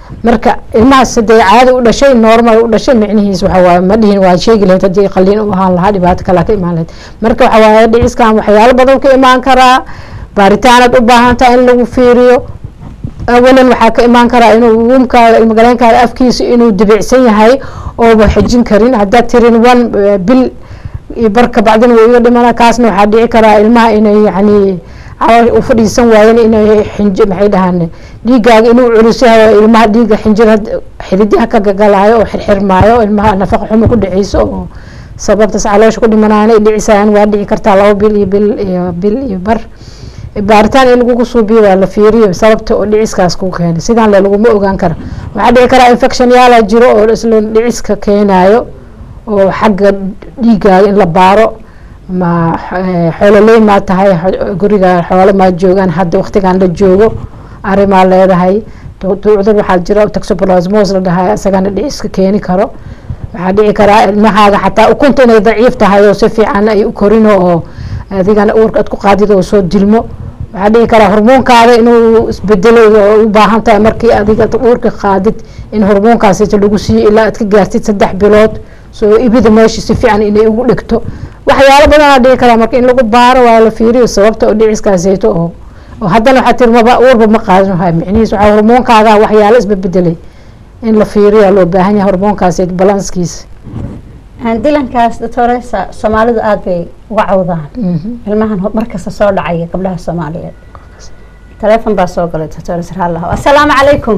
marka ilmahaas hadee caadi u dhashay normal u dhashay micnihiis waxa waaye ma dhihin waa sheegi lahayd haddii qalliin u ahaan lahaa dhibaato kale ka imaan lahayd marka waxa waaye dhiciskan waxyaalo badan ka imaan karaa baaritaanaad u baahan tahay in lagu fiiriyo awalan waxaa ka imaan karaa inuu wumkaaga ilmagaleenkaaga afkiisa inuu dibicsan yahay ooba xejin karin haddaad tirin one bil iyo barka bacdina wuu iga dhimana kaasna waxaa dhici karaa ilmaha inay yacni u fadhiisan waayeen inay xinji maxay dhahaan dhiigaaga inuu culus yahay ilmaha dhiiga xinjir xididyaha ka gagalaayo oo xirxirmaayo ilmaha nafaqa xumo ku dhaceyso oo sababtaas caloosha ku dhimanaana ay dhicisayaan waa dhici kartaa laba bil iyo bil iyo bil iyo bar baaritaan in lagu suubiyo waa la fiiriyo sababta oo dhiciskaas ku keenay sidaan le laguma ogaan karo waxaa dhici karaa infection yaala jiro oo isla dhiciska keenayo oo xagga dhiigaaga in la baaro ma xoololey maa tahay guriga xoolo maa joogaan hadda waqtigan la joogo arimaa leedahay cudur waxaa jira toxoplasmos la dhahay isagana dhiciska keeni karo waxaa dhici karaa ilmahaaga xataa ukunta inay daciif tahay oo si fiican ay u korino oo adigana uurka aad ku qaadid oo soo dilmo waxaa dhici karaa hormoonkaada inuu isbedelo oo u baahan tahay markii adiga uurka qaadid in hormoonkaas lagu siiyo ilaa aad ka gaartid saddex bilood soo ibida meesha si fiican inay ugu dhigto waxyaalo badan aa dhici karaa marka in lagu baaro waa la fiiriyo sababta oo dhiciskaaseeto oo oo haddana waxaa tiri maba uurba ma qaadan wahay micnihiis waxaa hormoonkaaga waxyaalo isbebedelay in la fiiriyo loo baahan yahay hormoonkaas balanskiisa dilankaas doctoresa soomaalidu aada bay uga cawdaan ilmahan markasta soo dhacaya gabdhaha soomaaliyeed taleefon baa soo galay doctores raallah assalaamu calaykum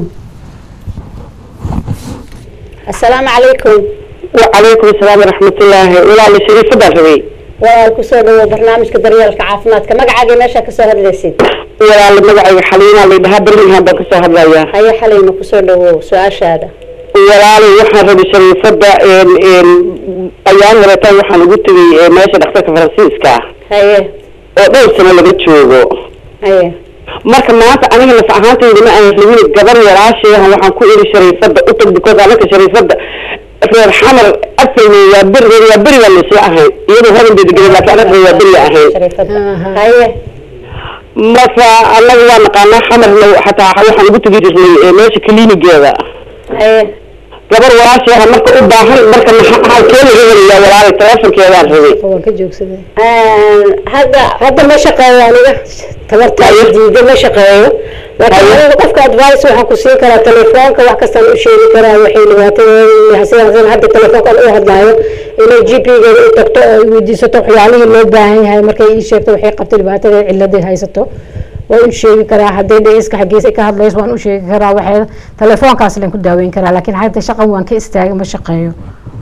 assalaamu calaykum وعليكم السلام ورحمة الله ولا لشريف بدري ولا كسر برنامج كدريال كعافمات كمقعد ماشى كسر هذا ولا المقعد حلينا اللي بهدر من هذا كسر هذا هي حلينا كسر له سؤال هذا ولا لي وحنا بشريف بدر أيام ولا تاني وحنا قلت لي ماشى دكتور فرانسيسكا هي ودور سنة اللي بتشوفه هي marka maanta aniga la faahfaahintay ma aan helin gabar yaraashay waxaan ku iri shariifada u tag because anaka shariifada reer xamar afayna waa bir waa bir wala soo ahay iyadoo horan deegaanka laakiin anaka waa bir ahay haye marka anaga waa naqaana xamar xataa waxaan ugu tagi jirnay meesha klinigeeda haye gabar walaashay marka u baahan marka maxaa keenay heliya walaalay telefonkeeda rabay waan ka joogsaday hadda hadda ma shaqeeyo aniga tabarta diiday ma shaqeeyo laakiin qofka advice waxaan ku siin karaa telefoonka wax kasta u sheegi karaa waxay dhawaatada hasan hadda telefoonka u hadlaayo inay G P-ga u tagto oo weydiisato waxyaalihii loo baahan yahay markay ii sheegto waxay qabtay dhibaatada ciladii haysato waa u sheegi karaa hadday dhiiska xageesa ka hadlayso waan u sheegi karaa waxay telefoonkaas leen ku daaweyn karaa laakiin hadda shaqo waan ka istaagay ma shaqeeyo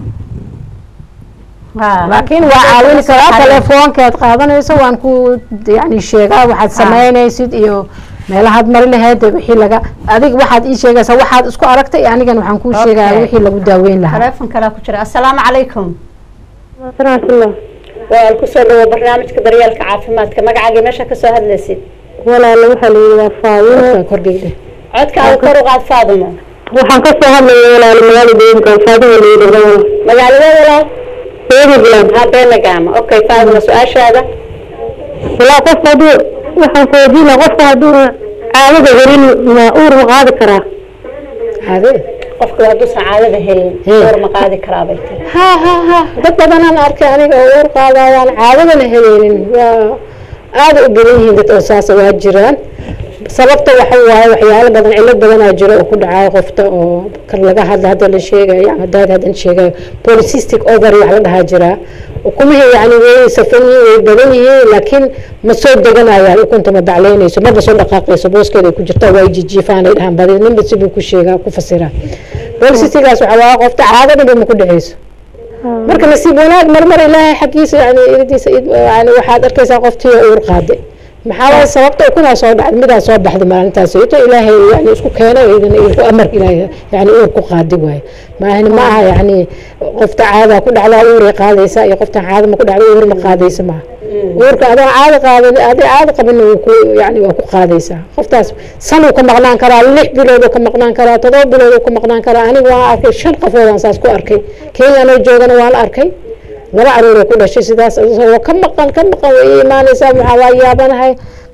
laakiin waa caawin karaa telefoonkeed qaadanayso waan ku yani sheegaa waxaad samaynaysid iyo meelahaad mari lahayd wixii laga adig waxaad ii sheegaysaa waxaad isku aragtay anigan waxaan kuu sheegaa wixii lagu daaweyn lahaa telefoon kala ku jira assalaamu calaykum waalaikum waa ku soo dhawo barnaamijka daryeelka caafimaadka magacaaga meesha ka soo hadlaysid walaal waxa la yiraahdaa Faadimo kordhigay codkaaga kor u qaad Faadimo waxaan ka soo hadlayaa walaal magaalada Faadimo la yiraahdo magaalada walaal Puntland habeena gama okay Faadimo su'aashaada walaa qof haduu waxaan foojina qofka haduu caadada helin ma uur ma qaadi karaa hade qofka haduu saacadada helin uur ma qaadi karaa bay tiri ha ha ha dad badan aan arkay aniga uur qaadayaan caadadana helin waa aad u badan yihiin dad oo saas waa jiraan sababta waxa waaye waxyaalo badan cilad badan oo jiro oo ku dhacay qofta oo kan laga hadla hadda la sheegay ama daad hadan sheegay polycystic ovary wax la dhahaa jira ukumihi yani way safan way badan yihiin laakiin ma soo deganayaan ukunta ma bacleynayso marba soo dhaqaaqayso booskeeda ku jirta way jijiifaan ay dhahan badan nin bisi buu ku sheegaa ku fasira polycysticaas waxa waa qofta caadada ma ku dhacayso marka nasiib wanaag marmar ilaahay xaqiisa yani iridiisa yani waxaad arkaysaa qoftii uur qaaday maxaa sababta kuna soo dhacday midaa soo baxday maalintaas ito ilaahay yani isku keenay idan ku amar ilaahay yani uur ku qaadi waay maahan ma aha yani qofta caada ku dhacdaa uur qaadaysa iyo qofta caada ma ku dhacdaa uur ma qaadaysa ma uurka adaa caada qaadan adaa caada qabin ku yani waa ku qaadaysa qoftaas sano ka maqnaan karaa lix bilood ka maqnaan karaa todoba bilood ka maqnaan karaa aniga waan arkay shan qofood aan saas ku arkay Kenya joogana waan arkay laba aroor ku dhashay sidaas oo ka maqan ka maqan way iimaanaysaa waxa waa yaabanahay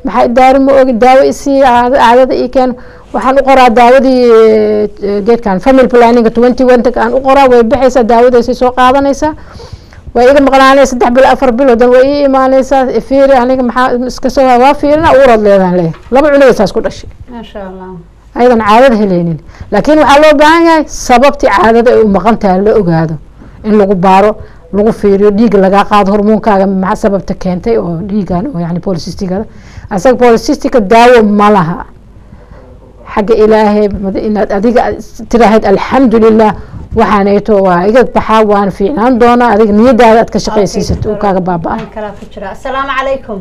maxaa daari ma ogi daawo isii caadada ii keen waxaan u qoraa daawadii geedkan family planning twenty one aan u qoraa way baxaysaa daawadaysay soo qaadanaysaa way iga maqnaanaysaa saddex bil afar bil oo dan way ii imaanaysaa fiiri aniga maxaa iska soo waa fiirina uurad leedaan leeyahay laba cunugaysaas ku dhashay maasha allah ayadan caadada helaynin laakiin waxaa loo baahan yahay sababtii caadada ay u maqan tahay la ogaado in lagu baaro lagu fiiriyo dhiig laga qaado hormoonkaaga maxaa sababta keentay oo dhiigan oo yani polycysticada asaga polycystica daawo ma laha xagga ilaahay inaad adiga tiraahid alxamdulilah waxaan ayto waa iga baxaa waan fiicnaan doonaa adiga niyadaada aad ka shaqaysiisato uu kaaga baabaa kala ku jira assalaamu calaykum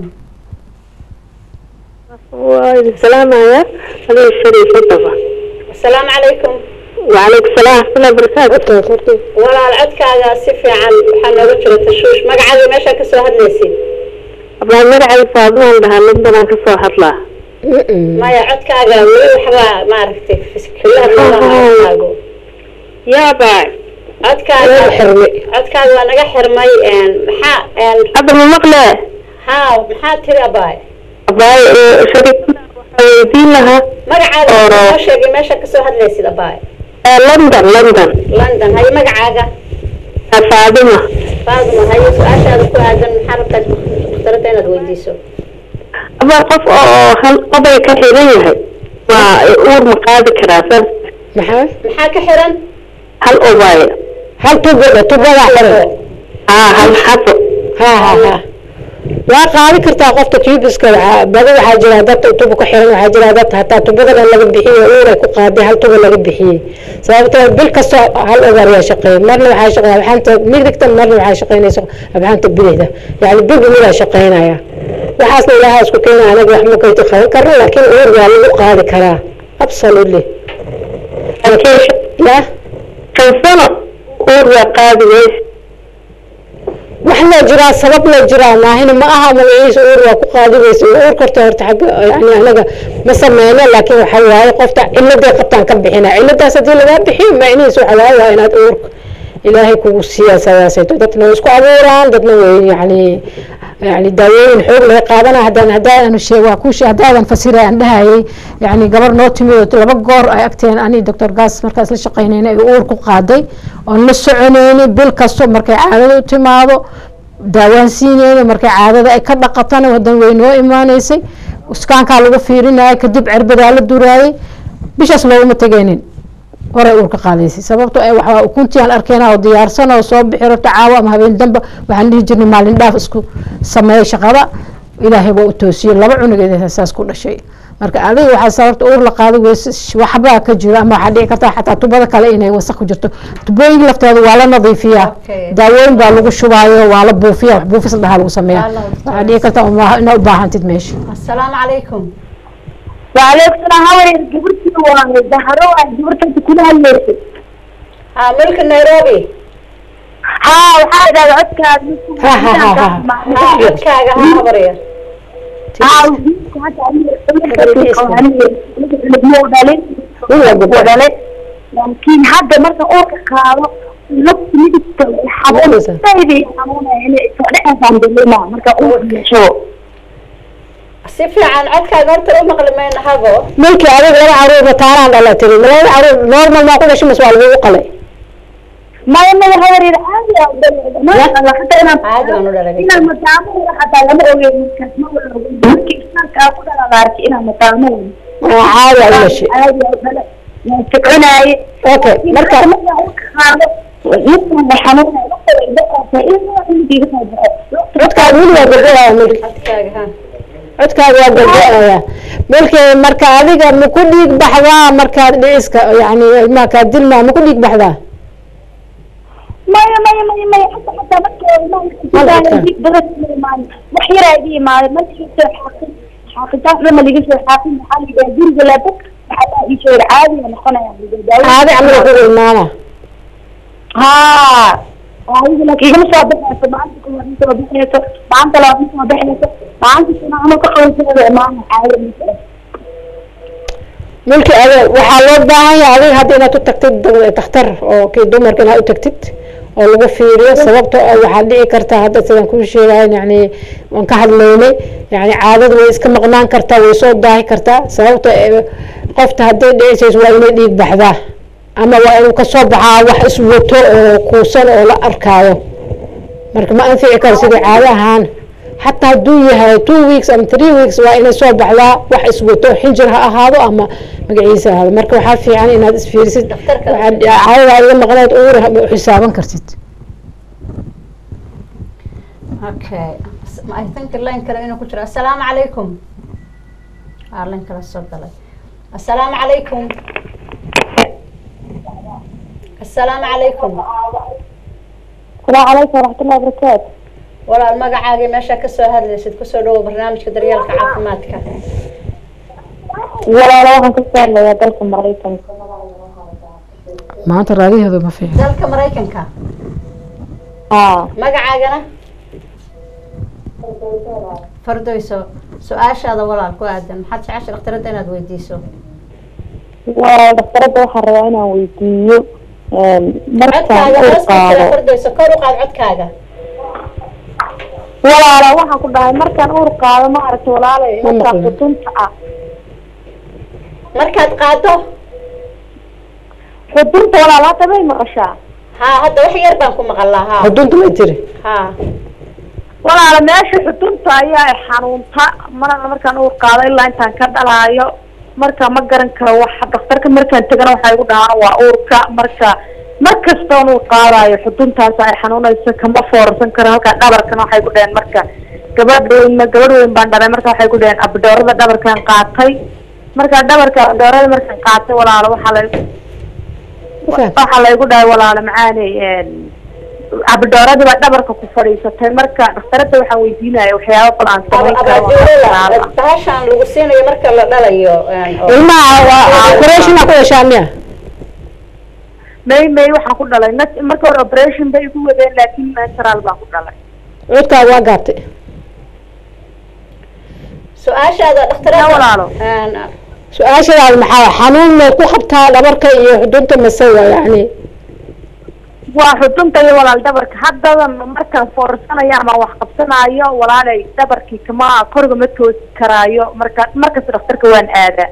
السلام عليكم هذا الشريف طبعا السلام عليكم وعليكم السلام ورحمة الله وبركاته ولا العدك على سفي عن حنا رجل التشوش ما قاعد ماشي كسو هدليسي أبغى مرعي فاضنا عندها نبدأ كسو هطلع ما يعدك على وين حبا ما عرفتك كلها كلها يا باي عدك على حرمي عدك على أنا حرمي إن محا إن هذا من مقلة ها محا ترى باي باي شريك وحيدين لها مقعد ماشي ماشي كسو هدليسي باي لندن لندن لندن هاي مقعدة فاطمة فاطمة هاي سؤال هذا كل هذا محركة مختلفين الويديسو أبغى قف هل قبل كثيرين ما أور مقاد كراسة maxaa maxaa ka xiran هل أوباي hal tubada tubada xiran آه هل حفو ha ha ha waa qaadi kartaa qofka tubiska bada waxaa jira dad tubo ku xiran waxaa jira dad hataa tubada laga bixiyo uur ku qaaday hal tubo laga bixiyay sababtoo bil kasto hal ogar ya shaqeey marna waxaa shaqeeyaa waxaanta midigta marna waxaa shaqeynaysa waxaanta bidixda yani bil bil shaqeynaya waxaas ilaahay isku keenay anaga wax ma kayto qaban karno laakiin uur waa lagu qaadi karaa absolutely لا كان سنة أور قاضي إيش وحنا جرا سببنا جرا ما هنا ما أها ملعيش أور وقاضي بس أور كرت هرت حق يعني أنا مسمينا لكن حواي قفت إلا ده قطع كبحنا إلا ده سديل ده بحين ما إني سو حواي وإنات أور إلهي كوسيا سياسة دتنا وسكو عبوران دتنا يعني يعني داوين حول له قادنا هذا هذا أنا شيء وكوش هذا نفسره عندها هي يعني قبر نوتي لبا قور أكتين أني دكتور قاس مركز لشقينين أور قاضي ونص عنيني بالكسر مركز عادة تماضو داوين سينين مركز عادة أي كذا قطنا وهذا وينو إيمانيسي وسكان كانوا فيرنا كدب عرب على الدراي بيش أصله متجانين hore uurka qaadaysi sababtoo ay waxa kunti aan arkeenaa oo diyaarsan oo soo bixiro tacaawa ama habeen dambe waxaan dhihi jirnay maalin dhaaf isku sameeyay shaqada ilaahay baa u toosiyay laba cunugeeda asaas ku dhashay marka adiga waxa sababta uur la qaado waxba ka jira ama waxa dhici karta xataa tubada kale inay wasakh ku jirto tubooyin lafteeda waa la nadiifiyaa daawooyin baa lagu shubaayo waa la buufiyaa wax buufis dhaha lagu sameeyaa waxa dhici karta inaa u baahantid meesha assalaamu calaykum وعليكم السلام هاي جبرتي وانا زهروا جبرتي كلها الليل ها ملك نيروبي ها وحاجة عدك ها ها ها ها عدك ها بريا ها وحاجة لكن هذا مرة أورك قالوا نفس مدة حبوب سيدي حمونا يعني صالحة عند الله مرة أورك شو si fiican codkaaga horta u maqlimayna habo milkii adiga laba caruur mataaraan dhala tiri laba caruur normal ma ku dhashay mas'aal lagu qalay ما يمنع هذا العادي ما أنا حتى أنا عادي أنا ولا رجع إنا متعامل حتى لما أقول كسمة ولا أقول كيف كأقول أنا غارك إنا متعامل عادي ولا شيء عادي ولا تكون هاي أوكي مركب يمكن الحنون codkaaga weli waa gabdhaha milki codkaaga codkaaga waa gabdhaha milki marka adiga ma ku dhiig baxdaa markaad dhiciska yani ilmaha dilma ma ku dhiig baxdaa ما ما ما ما حتى حتى ما درس ما وحيرة دي ما ما تشوف حاقد حاقدات لما اللي يجي حاقد محل يدير جلابك حتى يصير عادي ولا خنا يعني عادي عمله كل الماما ها وعايز لك يجي مصابح ما عندك ما انت بحيته ما انت لا انت ما بحيته ما عندك انا انا كخلص ما عارف milki adiga waxaa loo baahan yahay adiga hadda inaad u tagtid takhtar oo kii dumarka inaad u tagtid oo lagu fiiriyo sababtoo ah waxaa dhici karta hadda sidaan kuu sheegayo yani waan ka hadlaynay yani caadada way iska maqnaan kartaa way soo daahi kartaa sababta qofta hadday dhicisayso waa inay dhiig baxdaa ama waa inuu kasoo baxaa wax iswato oo kuusan oo la arkaayo marka ma anfici karo sidii caado ahaan حتى هدو يهاي two weeks أم three weeks وإنه صوب على واحد اسمه حنجرها هذا أما مقعيسة هذا مركب حافي يعني إنها تسفيرسيت عايزة على مقالات أورها حسابا كرتيت. Okay, I think اللين كلا إنه كتير السلام عليكم. اللين كلا الصوت الله. السلام عليكم. السلام عليكم. السلام عليكم ورحمة الله وبركاته. ولا المقعاقي ماشا كسو هذا سيد كسو لو برنامج كدريالك عافماتك ولا لا waxaan ka saarnaa dalka Mareykanka maanta raadiyaha ma fiican dalka Mareykanka ah magacaagana Fardowso su'aashaada walaal ku aadan maxaad jeceshay dhakhtarada inaad weydiiso waa dhakhtarada waxaan rabaa inaan weydiiyo markaan uu qaado Fardowso kor u qaad codkaaga walaala waxaan ku dhahay markaan uur qaado ma aragto walaalay markaan xudunta ah markaad qaado xudunta walaala hadda may maqashaa ha hadda wax yar baan ku maqalaa ha xudunta ma jiri ha walaala meesha xudunta ayaa xanuunta marna markaan uur qaado ilaa intaan ka dhalaayo marka ma garan karo wax dhakhtarka markaan tagana waxa igu dhahaan waa uurka marka markasta uu qaadayo xuduntaas ay xanuunayso kama foorsan karo halka dhabarkana waxay ku dheen marka gabadh ma gabadh weyn baan dhalay marka waxay ku dheen abdoorada dhabarkan qaatay marka dhabarka abdoorada markan qaatay walaalo waxa la waxa la igu dhahay walaalo macaanay een abdoorada baa dhabarka ku fadhiisatay marka dhakhtarada waxaan weydiinayay waxyaabo kale aan sameyn karo taashan lagu siinayo marka la dhalayo ilmaha waa operation ku yeeshaamiya may may waxaan ku dhalay marka hore operation bay igu wadeen laakiin natural baan ku dhalay codka waa gaabtay su'aashaada dhakhtarada walaalo su'aashaada maxaa xanuun ma ku qabtaa dhabarka iyo xudunta masawa yani waa xudunta iyo walaal dhabarka haddaba markaan foorsanaya ama wax qabsanayo walaalay dhabarkii kama korga ma toosi karaayo marka markas dhakhtarka waan aadaa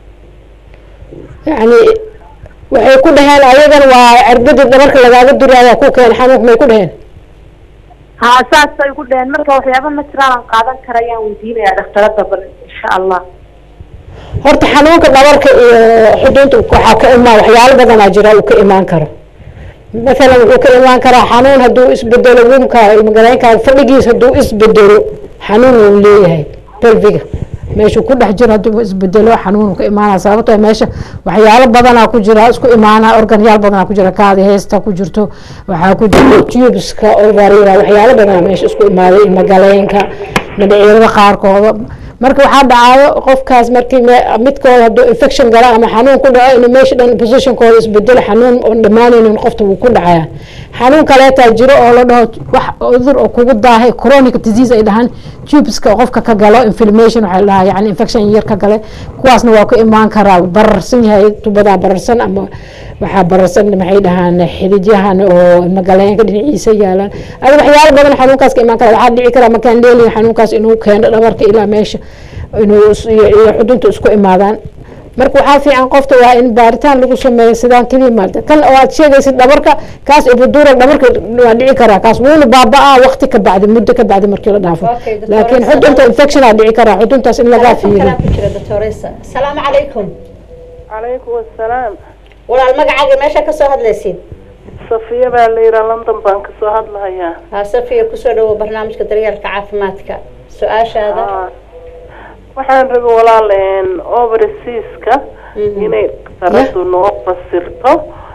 yani waxay ku dhaheen ayagan waa cirbada dhabarka lagaaga duraya ku keen xanuunka may ku dhaheen ha saas ay ku dhaheen marka waxyaabo natural aan qaadan karayaan weydiinayaa dhakhtarada bal insha Allah horta xanuunka dhabarka iyo xudunta waxa ka imaan waxyaalo badan ah jira uu ka imaan karo مثلا wuxuu ka imaan karaa xanuun hadduu isbedelo wumka ilmagaleenka fadhigiisa hadduu isbedelo xanuun uu leeyahay pelviga meesha ku dhex jiro hadduu isbedelo xanuun ka imaanaa sababtoo meesha waxyaalo badanaa ku jira isku imaanaa organyaal badanaa ku jira kaadi heesta ku jirto waxaa ku jirto tubeska ovaria waxyaalo badanaa meesha isku imaaday ilmagaleenka madhaceerada qaarkooda marka waxaa dhacayo qofkaas markii midkooda hadduu infection gala ama xanuun ku dhaco inuu meesha dhan positionkooda isbedelo xanuun oon dhammaanaynin qofta wuu ku dhacaya xanuun kaleetaa jiro oo la dhaho wax cudur oo kugu daahay chronic disease ay dhahaan tubeska qofka ka galo inflammation waxaa la dhahaa yani infection yar ka gale kuwaasna waa ku imaan karaa bararsan yahay tubadaa bararsan ama waxaa bararsan maxay dhahaan xididyahan oo magaleenka dhinaciisa yaalaan ada waxyaalo badan xanuunkaas ka imaan kara waxaa dhici kara markaan leelin xanuunkaas inuu keeno dhabarka ilaa meesha inuu iyo xudunta isku imaadaan marka waxaa fiican qofta waa in baaritaan lagu sameeyo sidaan kaliya maalta kan oo aad sheegaysid dhabarka kaas ibudura dhabarka waa dhici karaa kaas wuuna baaba'aa waqti ka bacdi muddo ka bacdi markii la dhaafo laakiin xudunta infection aa dhici karaa xuduntaas in lagaa fiiriyo asalaamu calaykum calaykum assalaam walaal magacaaga meesha ka soo hadlaysid safiya baa la yidhaa london baan ka soo hadlahayaa ha safiya kusoo dhawo barnaamijka daryeelka caafimaadka su-aashaada waxaan rabay walaal overseaska inay dhakhtaradu noo fasirto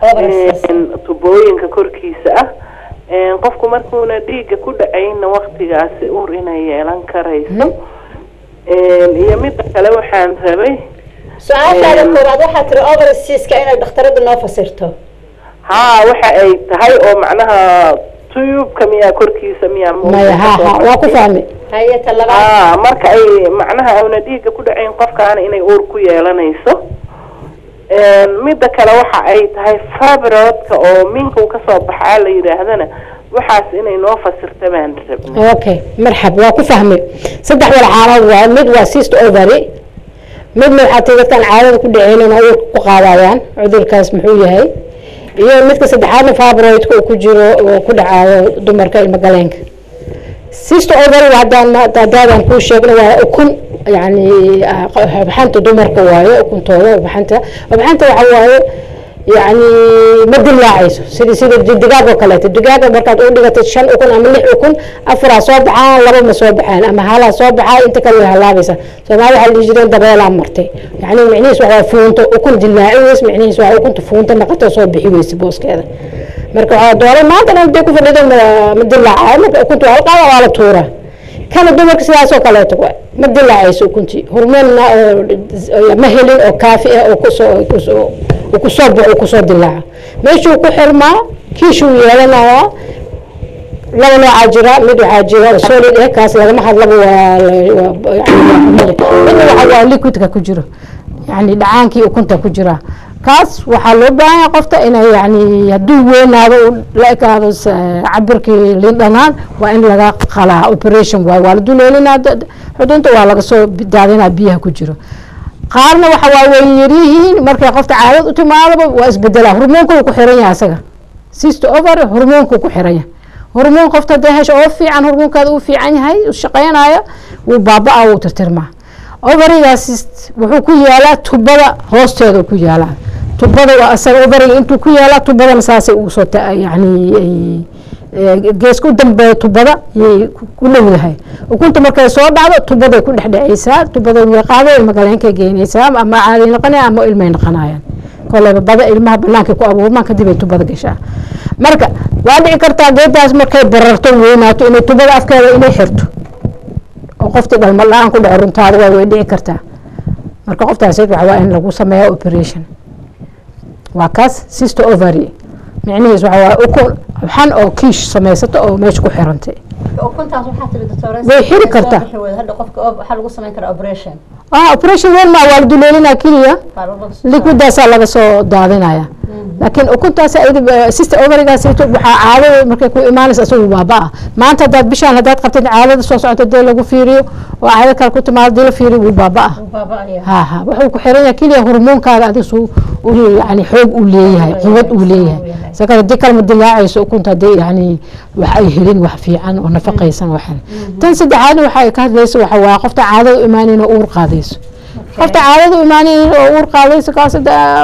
tubooyinka korkiisa ah qofku markuuna dhiigga ku dhacayna waqtigaasi ur inay yeelan karayso iyo midda kale waxaan rabay su-aashaada koowaad waxaa tiri overseaska inay dhakhtaradu noo fasirto haa waxa ay tahay oo macnaha tubka miyaa korkiisa miyaa maya ha ha waa ku fahmay haye talabaad ah marka ay macnaha awna dhiigga ku dhacayn qofkaana inay uur ku yeelanayso midda kale waxa ay tahay fibroidka oo minka uu ka soo baxaa la yiraahdana waxaas inay noo fasirta baan rabnaa. okay marxab waa ku fahmay saddex wal xaalad waa mid waa cyst ovary midna waxa dadkan caadada ku dhaceen oo ku qaadayaan cudurkaas muxuu yahay iyo midka saddexaadna fibroidka uu ku jiro oo ku dhacayo dumarka ilma galeenka cyst ovary hadaan dadaan ku sheegno waa ukun يعني بحنت دمر كواية وكنت هذا بحنت بحنت وحواية يعني مد اللاعيس سيد سيد الدجاج وكلات الدجاج بركات أقول لك تشان أكون أعمل لي أكون أفرع صوبعان لبا ما صوبعان أما هلا صوبعان أنت كلها لابسة فما راح اللي يجرين دبل عمرتي يعني معني سواء فونت أكون دلاعيس معني سواء كنت فونت أنا قلت صوبعي بس بوس كذا مركو دولة ما أنا بديكوا في اليوم مد اللاعيس كنت ألقى على طورة كان دمرك سياسة وكلات ما دلاعيس وكنتي هرمون مهلين أو كافئة أو كسو كسو وكسب وكسر دلاع ماشي وكحرمة كيشو يلنا لا لا عاجرة مدو عاجرة سولي إيه كاس لما ما حد لبوا يعني إنه حاجة ليكوتك كجرة يعني دعانكي وكنت كجرة كاس وحلو بقى قفت إنه يعني يدو وين هذا لاك هذا عبرك لندنان وإن لقى خلا أوبريشن والدو لنا حدون توالق سو دارنا بيها كجرة قارنا وحواوين يريهين مركا قفت عادد وتماضب واسبدلا هرمونكو كحيريا اسغا سيست اوفر هرمونكو كحيريا هرمون قفت دهش او في عن هرمون كاد او في عن هي وشقينايا وبابا او ترترما اوفريا سيست وحو ku yaala tubada hoosteeda ku yaala tubada waa asal ovary intuu ku yaala tubada masaasay ugu soo yani geesku dambe tubada ku leeyahay ukunta markay soo dhacdo tubada ku dhaxdhaysaa tubada way qaado ilma galeenka geynaysaa ama caadi noqonay ama ilmay noqonayaan kolaba bada ilmaha banaanka ku abuurmaan kadib ay tubada gashaa marka waa dhici kartaa geedaas markay bararto weynaato inay tubada afkeeda inay xirto oo qofta dhalma la'aan ku dhaco runtaada way dhici kartaa marka qoftaas waxa waa in lagu sameeyo operation waa kaas cyst ovary معنيه سواء أكون حن أو كيش سميسته أو ماش كحرنتي. أكونتاس وحتى الدكتورة. ويحرق كرتا. هذا قف حلو قصة ما يكره أوبريشن. آه أوبريشن وين ما والد لينا كليا. ليكو داس على بس دادنا يا. لكن أكونتاس إذا سيست أوبري قاسيتو بح عالي مركب إيمانس أسوي بابا. ما أنت داد بشان هدات قبت عالي الصوص عند الدول لقو فيريو وعالي كنت مع الدول فيريو وبابا. وبابا يا. ها ها وحو كحرنا كليا هرمون كذا أدسو يعني حب وليه قوة وليه. سكر ديكال مدلاعي سو كنت دي يعني وحي هلين وحفي عن ونفقيسا وحن تنسد عاد وحي كاد ليس وحي وقفت عادة إيمانين وأور قاديس قفت عادة إيمانين وأور قاديس قاصد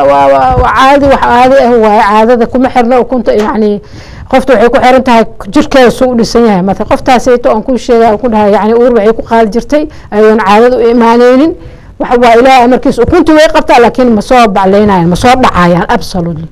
وعادي وعادي هو عادة كم حرنا وكنت يعني قفت وحي كحرنتها جركة سوق لسنة مثلا قفتها سيتو أن كل شيء كلها يعني أور وحي كقال جرتي أيون عادة إيمانين وحوا إلى مركز وكنت وقفتها لكن مصاب علينا يعني مصاب عيان absolutely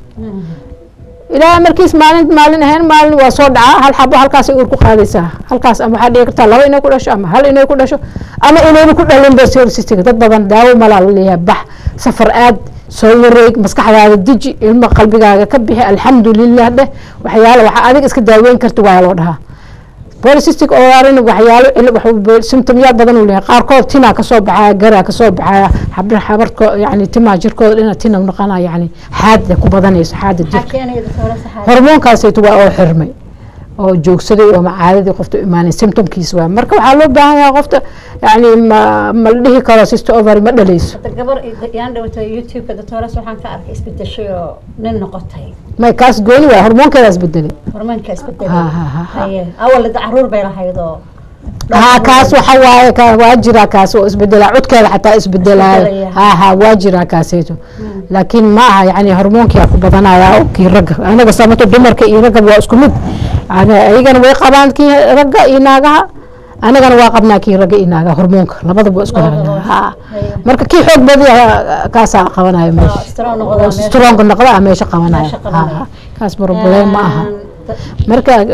إلى مركز مالن مالن هين مالن وصود ع هل حبوا هالكاس يقول كخالصة هالكاس أما حد يقتل لو إنه كلش أما هل إنه كلش أما إنه كل اللي بيصير سيستيك تبغى داو ملال اللي يبح سفر آد صوريك مسكح هذا الدج إلما قلبي جا كبه الحمد لله ده وحياله وحادك إسك داوين كرتوا على وضعها بوليسيستيك أورارين وحياله اللي بحب سمتميات بدن ولا قاركود تنا كصوب ع جرا كصوب ع حبر حبرك يعني تما جركود لنا تنا ونقنا يعني حاد كبدن يس حاد الجرك هرمون كاسيتوا أو حرمي أو جوكسدي ومع عادي قفت إيماني سمتم كيسوا مركب حلو بها قفت يعني ما ما اللي هي كراسيست أوفر ما دليس. تجبر يعني لو يوتيوب كده تورا سبحان كأرك إثبت الشيء من نقطتين. ما كاس جوني ولا هرمون كذا إثبتلي. هرمون كاس إثبتلي. ها ها ها. هي أول العرور بين هيدا. ها كاس وحواي كا واجرا كاس وإثبتلا عود كذا حتى إثبتلا ها ها واجرا كاسيتو. لكن ما يعني هرمون كي أكو بدنا يا كي رجع أنا قسمت الدمر كي رجع وأسكمت أنا أيجان ويقابان كي رجع يناجها أنا كان واقبنا كي رجع يناجها هرمونك لبض بأسكمنا ها مركب كي حب بدي كاس قوانا يمش سترونج النقطة مش قوانا ها كاس بروبلم معها مركب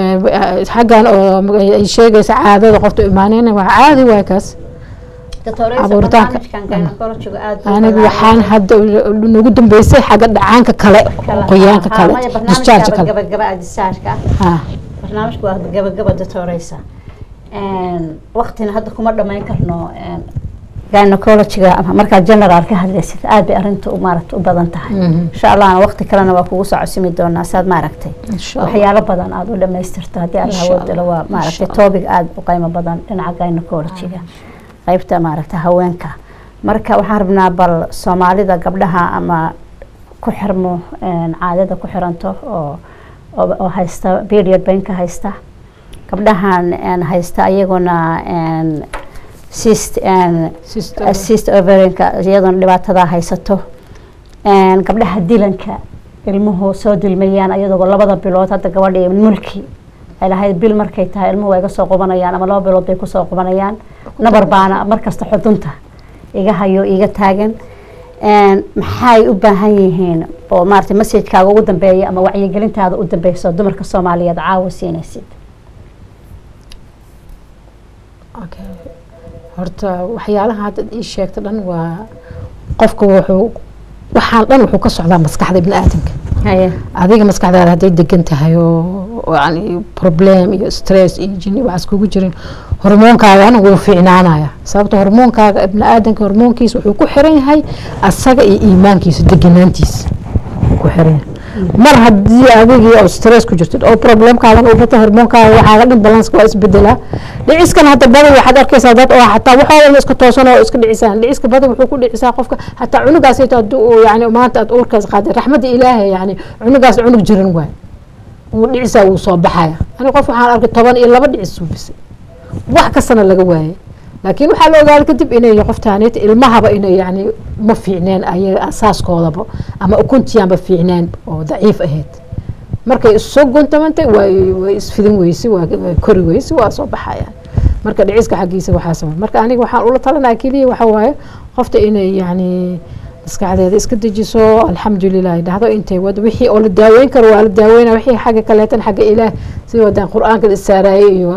حاجة الشيء سعادة قفت إيمانين وعادي وكاس abuuritaanka aniga waxaan hadda nagu dambeysay xagga dhacaanka kale qoyaanka kale discharge kale gabagaba discharge ha barnaamijku waa gabagaba doctoraysa een waqtina hadda kuma dhameyn karno een gynecology-ga ama markaa general ka hadlaysid aad bay arrinta u maaragtay u badan tahay insha allah waqti kalena waa kugu soo cusumi doonaa saad maaragtay waxyaalo badan aad u dhamaystirto haddii alla awoodala waa maaragtay topic aad u qiimo badan dhinaca gynecology-ga qaybta maaragtay haweenka marka waxaan rabnaa bal soomaalida gabdhaha ama ku xirmo caadada ku xiranto oo oo haysta period pain-ka haysta gabdhahan haysta ayaguna cyst cyst ovarian-ka iyaduna dhibaatada haysato gabdhaha dilanka ilmuhu soo dilmayaan ayadoo labada bilood hadda gabadha mulki ay lahayd bil markay tahay ilmuhu way ga soo qubanayaan ama laba bilood bay ku soo qubanayaan nabar baana markasta xudunta iga hayo iga taagan maxay u baahan yihiin oo maartay message-kaaga ugu dambeeya ama wacyigelintaada u dambayso dumarka Soomaaliyeed caawa siinaysid okay horta waxyaalaha hadda ii sheegta dhan waa qofka wuxuu waxaan dhan wuxuu ka socdaa maskaxda ibn aadamka haye adiga maskaxdaada haday degan tahay oo yani problem iyo stress iyo jini wax iskugu jirin hormoonkaaga wuu fiicnaanaya sababtoo hormoonkaaga ibn aadamka hormoonkiisa wuxuu ku xiran yahay asaga iyo iimaankiisa deganaantiisa ku xiran mar haddii adiga oo stress ku jirto oo problemkaadan uu bato hormoonkaaga waxaa dhan balance waa isbedela dhiciskan hadda badan waxaad arkaysaa dad oo xataa waxa la iska toosan oo iska dhicisaan dhiciska badan wuxuu ku dhicisaa qofka xataa cunugaas ay taado yani maanta aad uurkaas qaaday raxmadda ilaahay yani cunugaas cunug jiran waay uu dhicisaa uu soo baxaya ani qof waxaan arkay toban iyo laba dhicis uu bisay wax kastana laga waayay laakiin waxaa la ogaaday kadib inay qoftaanita ilmahaba inay yani ma fiicneen ayaga asaaskoodaba ama ukuntiyaanba fiicneen oo daciif ahayd markay isoo guntamantay way way isfidin weysi waa kori weysi waa soo baxayaan marka dhiciska xaqiisa waxaa sameeyay marka aniga waxaan ula talinayaa kaliya waxa waaye qofta inay yani maskaxdeeda iska dejiso alxamdulilah dhahdo intay wad wixii oo la daaweyn karo waa la daaweynaa wixii xagga kaleetan xagga ilaah si wadaan quraanka isaarayay iyo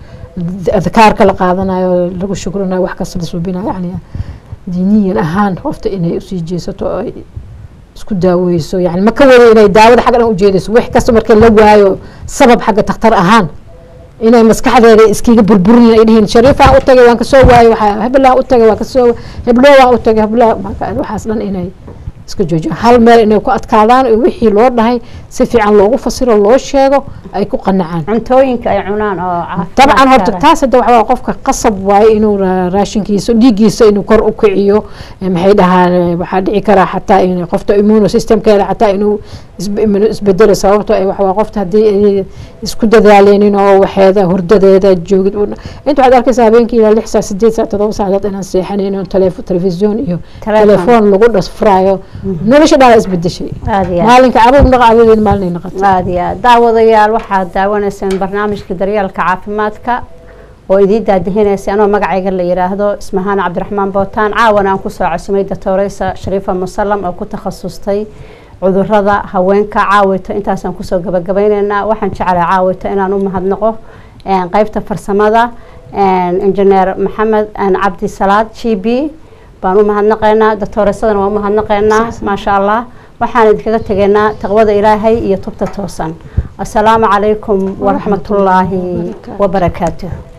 adkaarka la qaadanayo lagu shukrinayo wax kasta la suubinayo yani diiniyan ahaan qofta inay usii jeesato ay isku daaweyso yani ma ka wada inay daawada xaggan u jeediso wax kasta marka la waayo sabab xagga takhtar ahaan inay maskaxdeeda iskiga burburin ay dhihin shariifa u tagay waan ka soo waayay waxa hebla u tagay waan ka soo heblo waan u tagay hebla marka waxaas dhan inay iska joojiyo hal meel inay ku adkaadaan wixii loo dhahay si fiican loogu fasiro loo sheego ay ku qanacaan cuntooyinka ay cunaan oo caafimaad dabcan horta taas hadda waxa qofka qasab waay inuu raashinkiisa dhiigiisa inuu kor u kiciyo maxay dhahaan waxa dhici kara xataa in qofta immune systemkeeda xataa inuu isbedelo sababtoo ay waxa qofta hadii ay isku dadaaleen oo waxeeda hurdadeeda joogid inta waxaad arkaysaa habeenkii ilaa lix saac sideed saac todoba saacadood inaan seexanayn oo telefoon iyo telefoon lagu dhasfraayo nolosha dhala isbedeshay maalinka caruur naqaadeen maalin naqatay aadiya daawadayaal waxaad daawanaysaan barnaamijka daryeelka caafimaadka oo idin daadihinaysa anoo magacayga la yiraahdo Ismahaan Cabdiraxmaan Bootaan caawana aan ku soo cusumay Doctoraysa Shariifa Musallam oo ku takhasustay cudurrada haweenka caawita intaas aan ku soo gabagabaynaynaa waxaan jecelahay caawita inaan u mahadnaqo een qaybta farsamada een engineer Maxamed aan Cabdi Salaad G B baan u mahadnaqaynaa doctoraysadana waa u mahadnaqaynaa ma sha Allah waxaan idinkaga tageynaa taqwada Ilaahay iyo tubta toosan assalaamu calaykum wa rahmatullaahi wa barakaatuh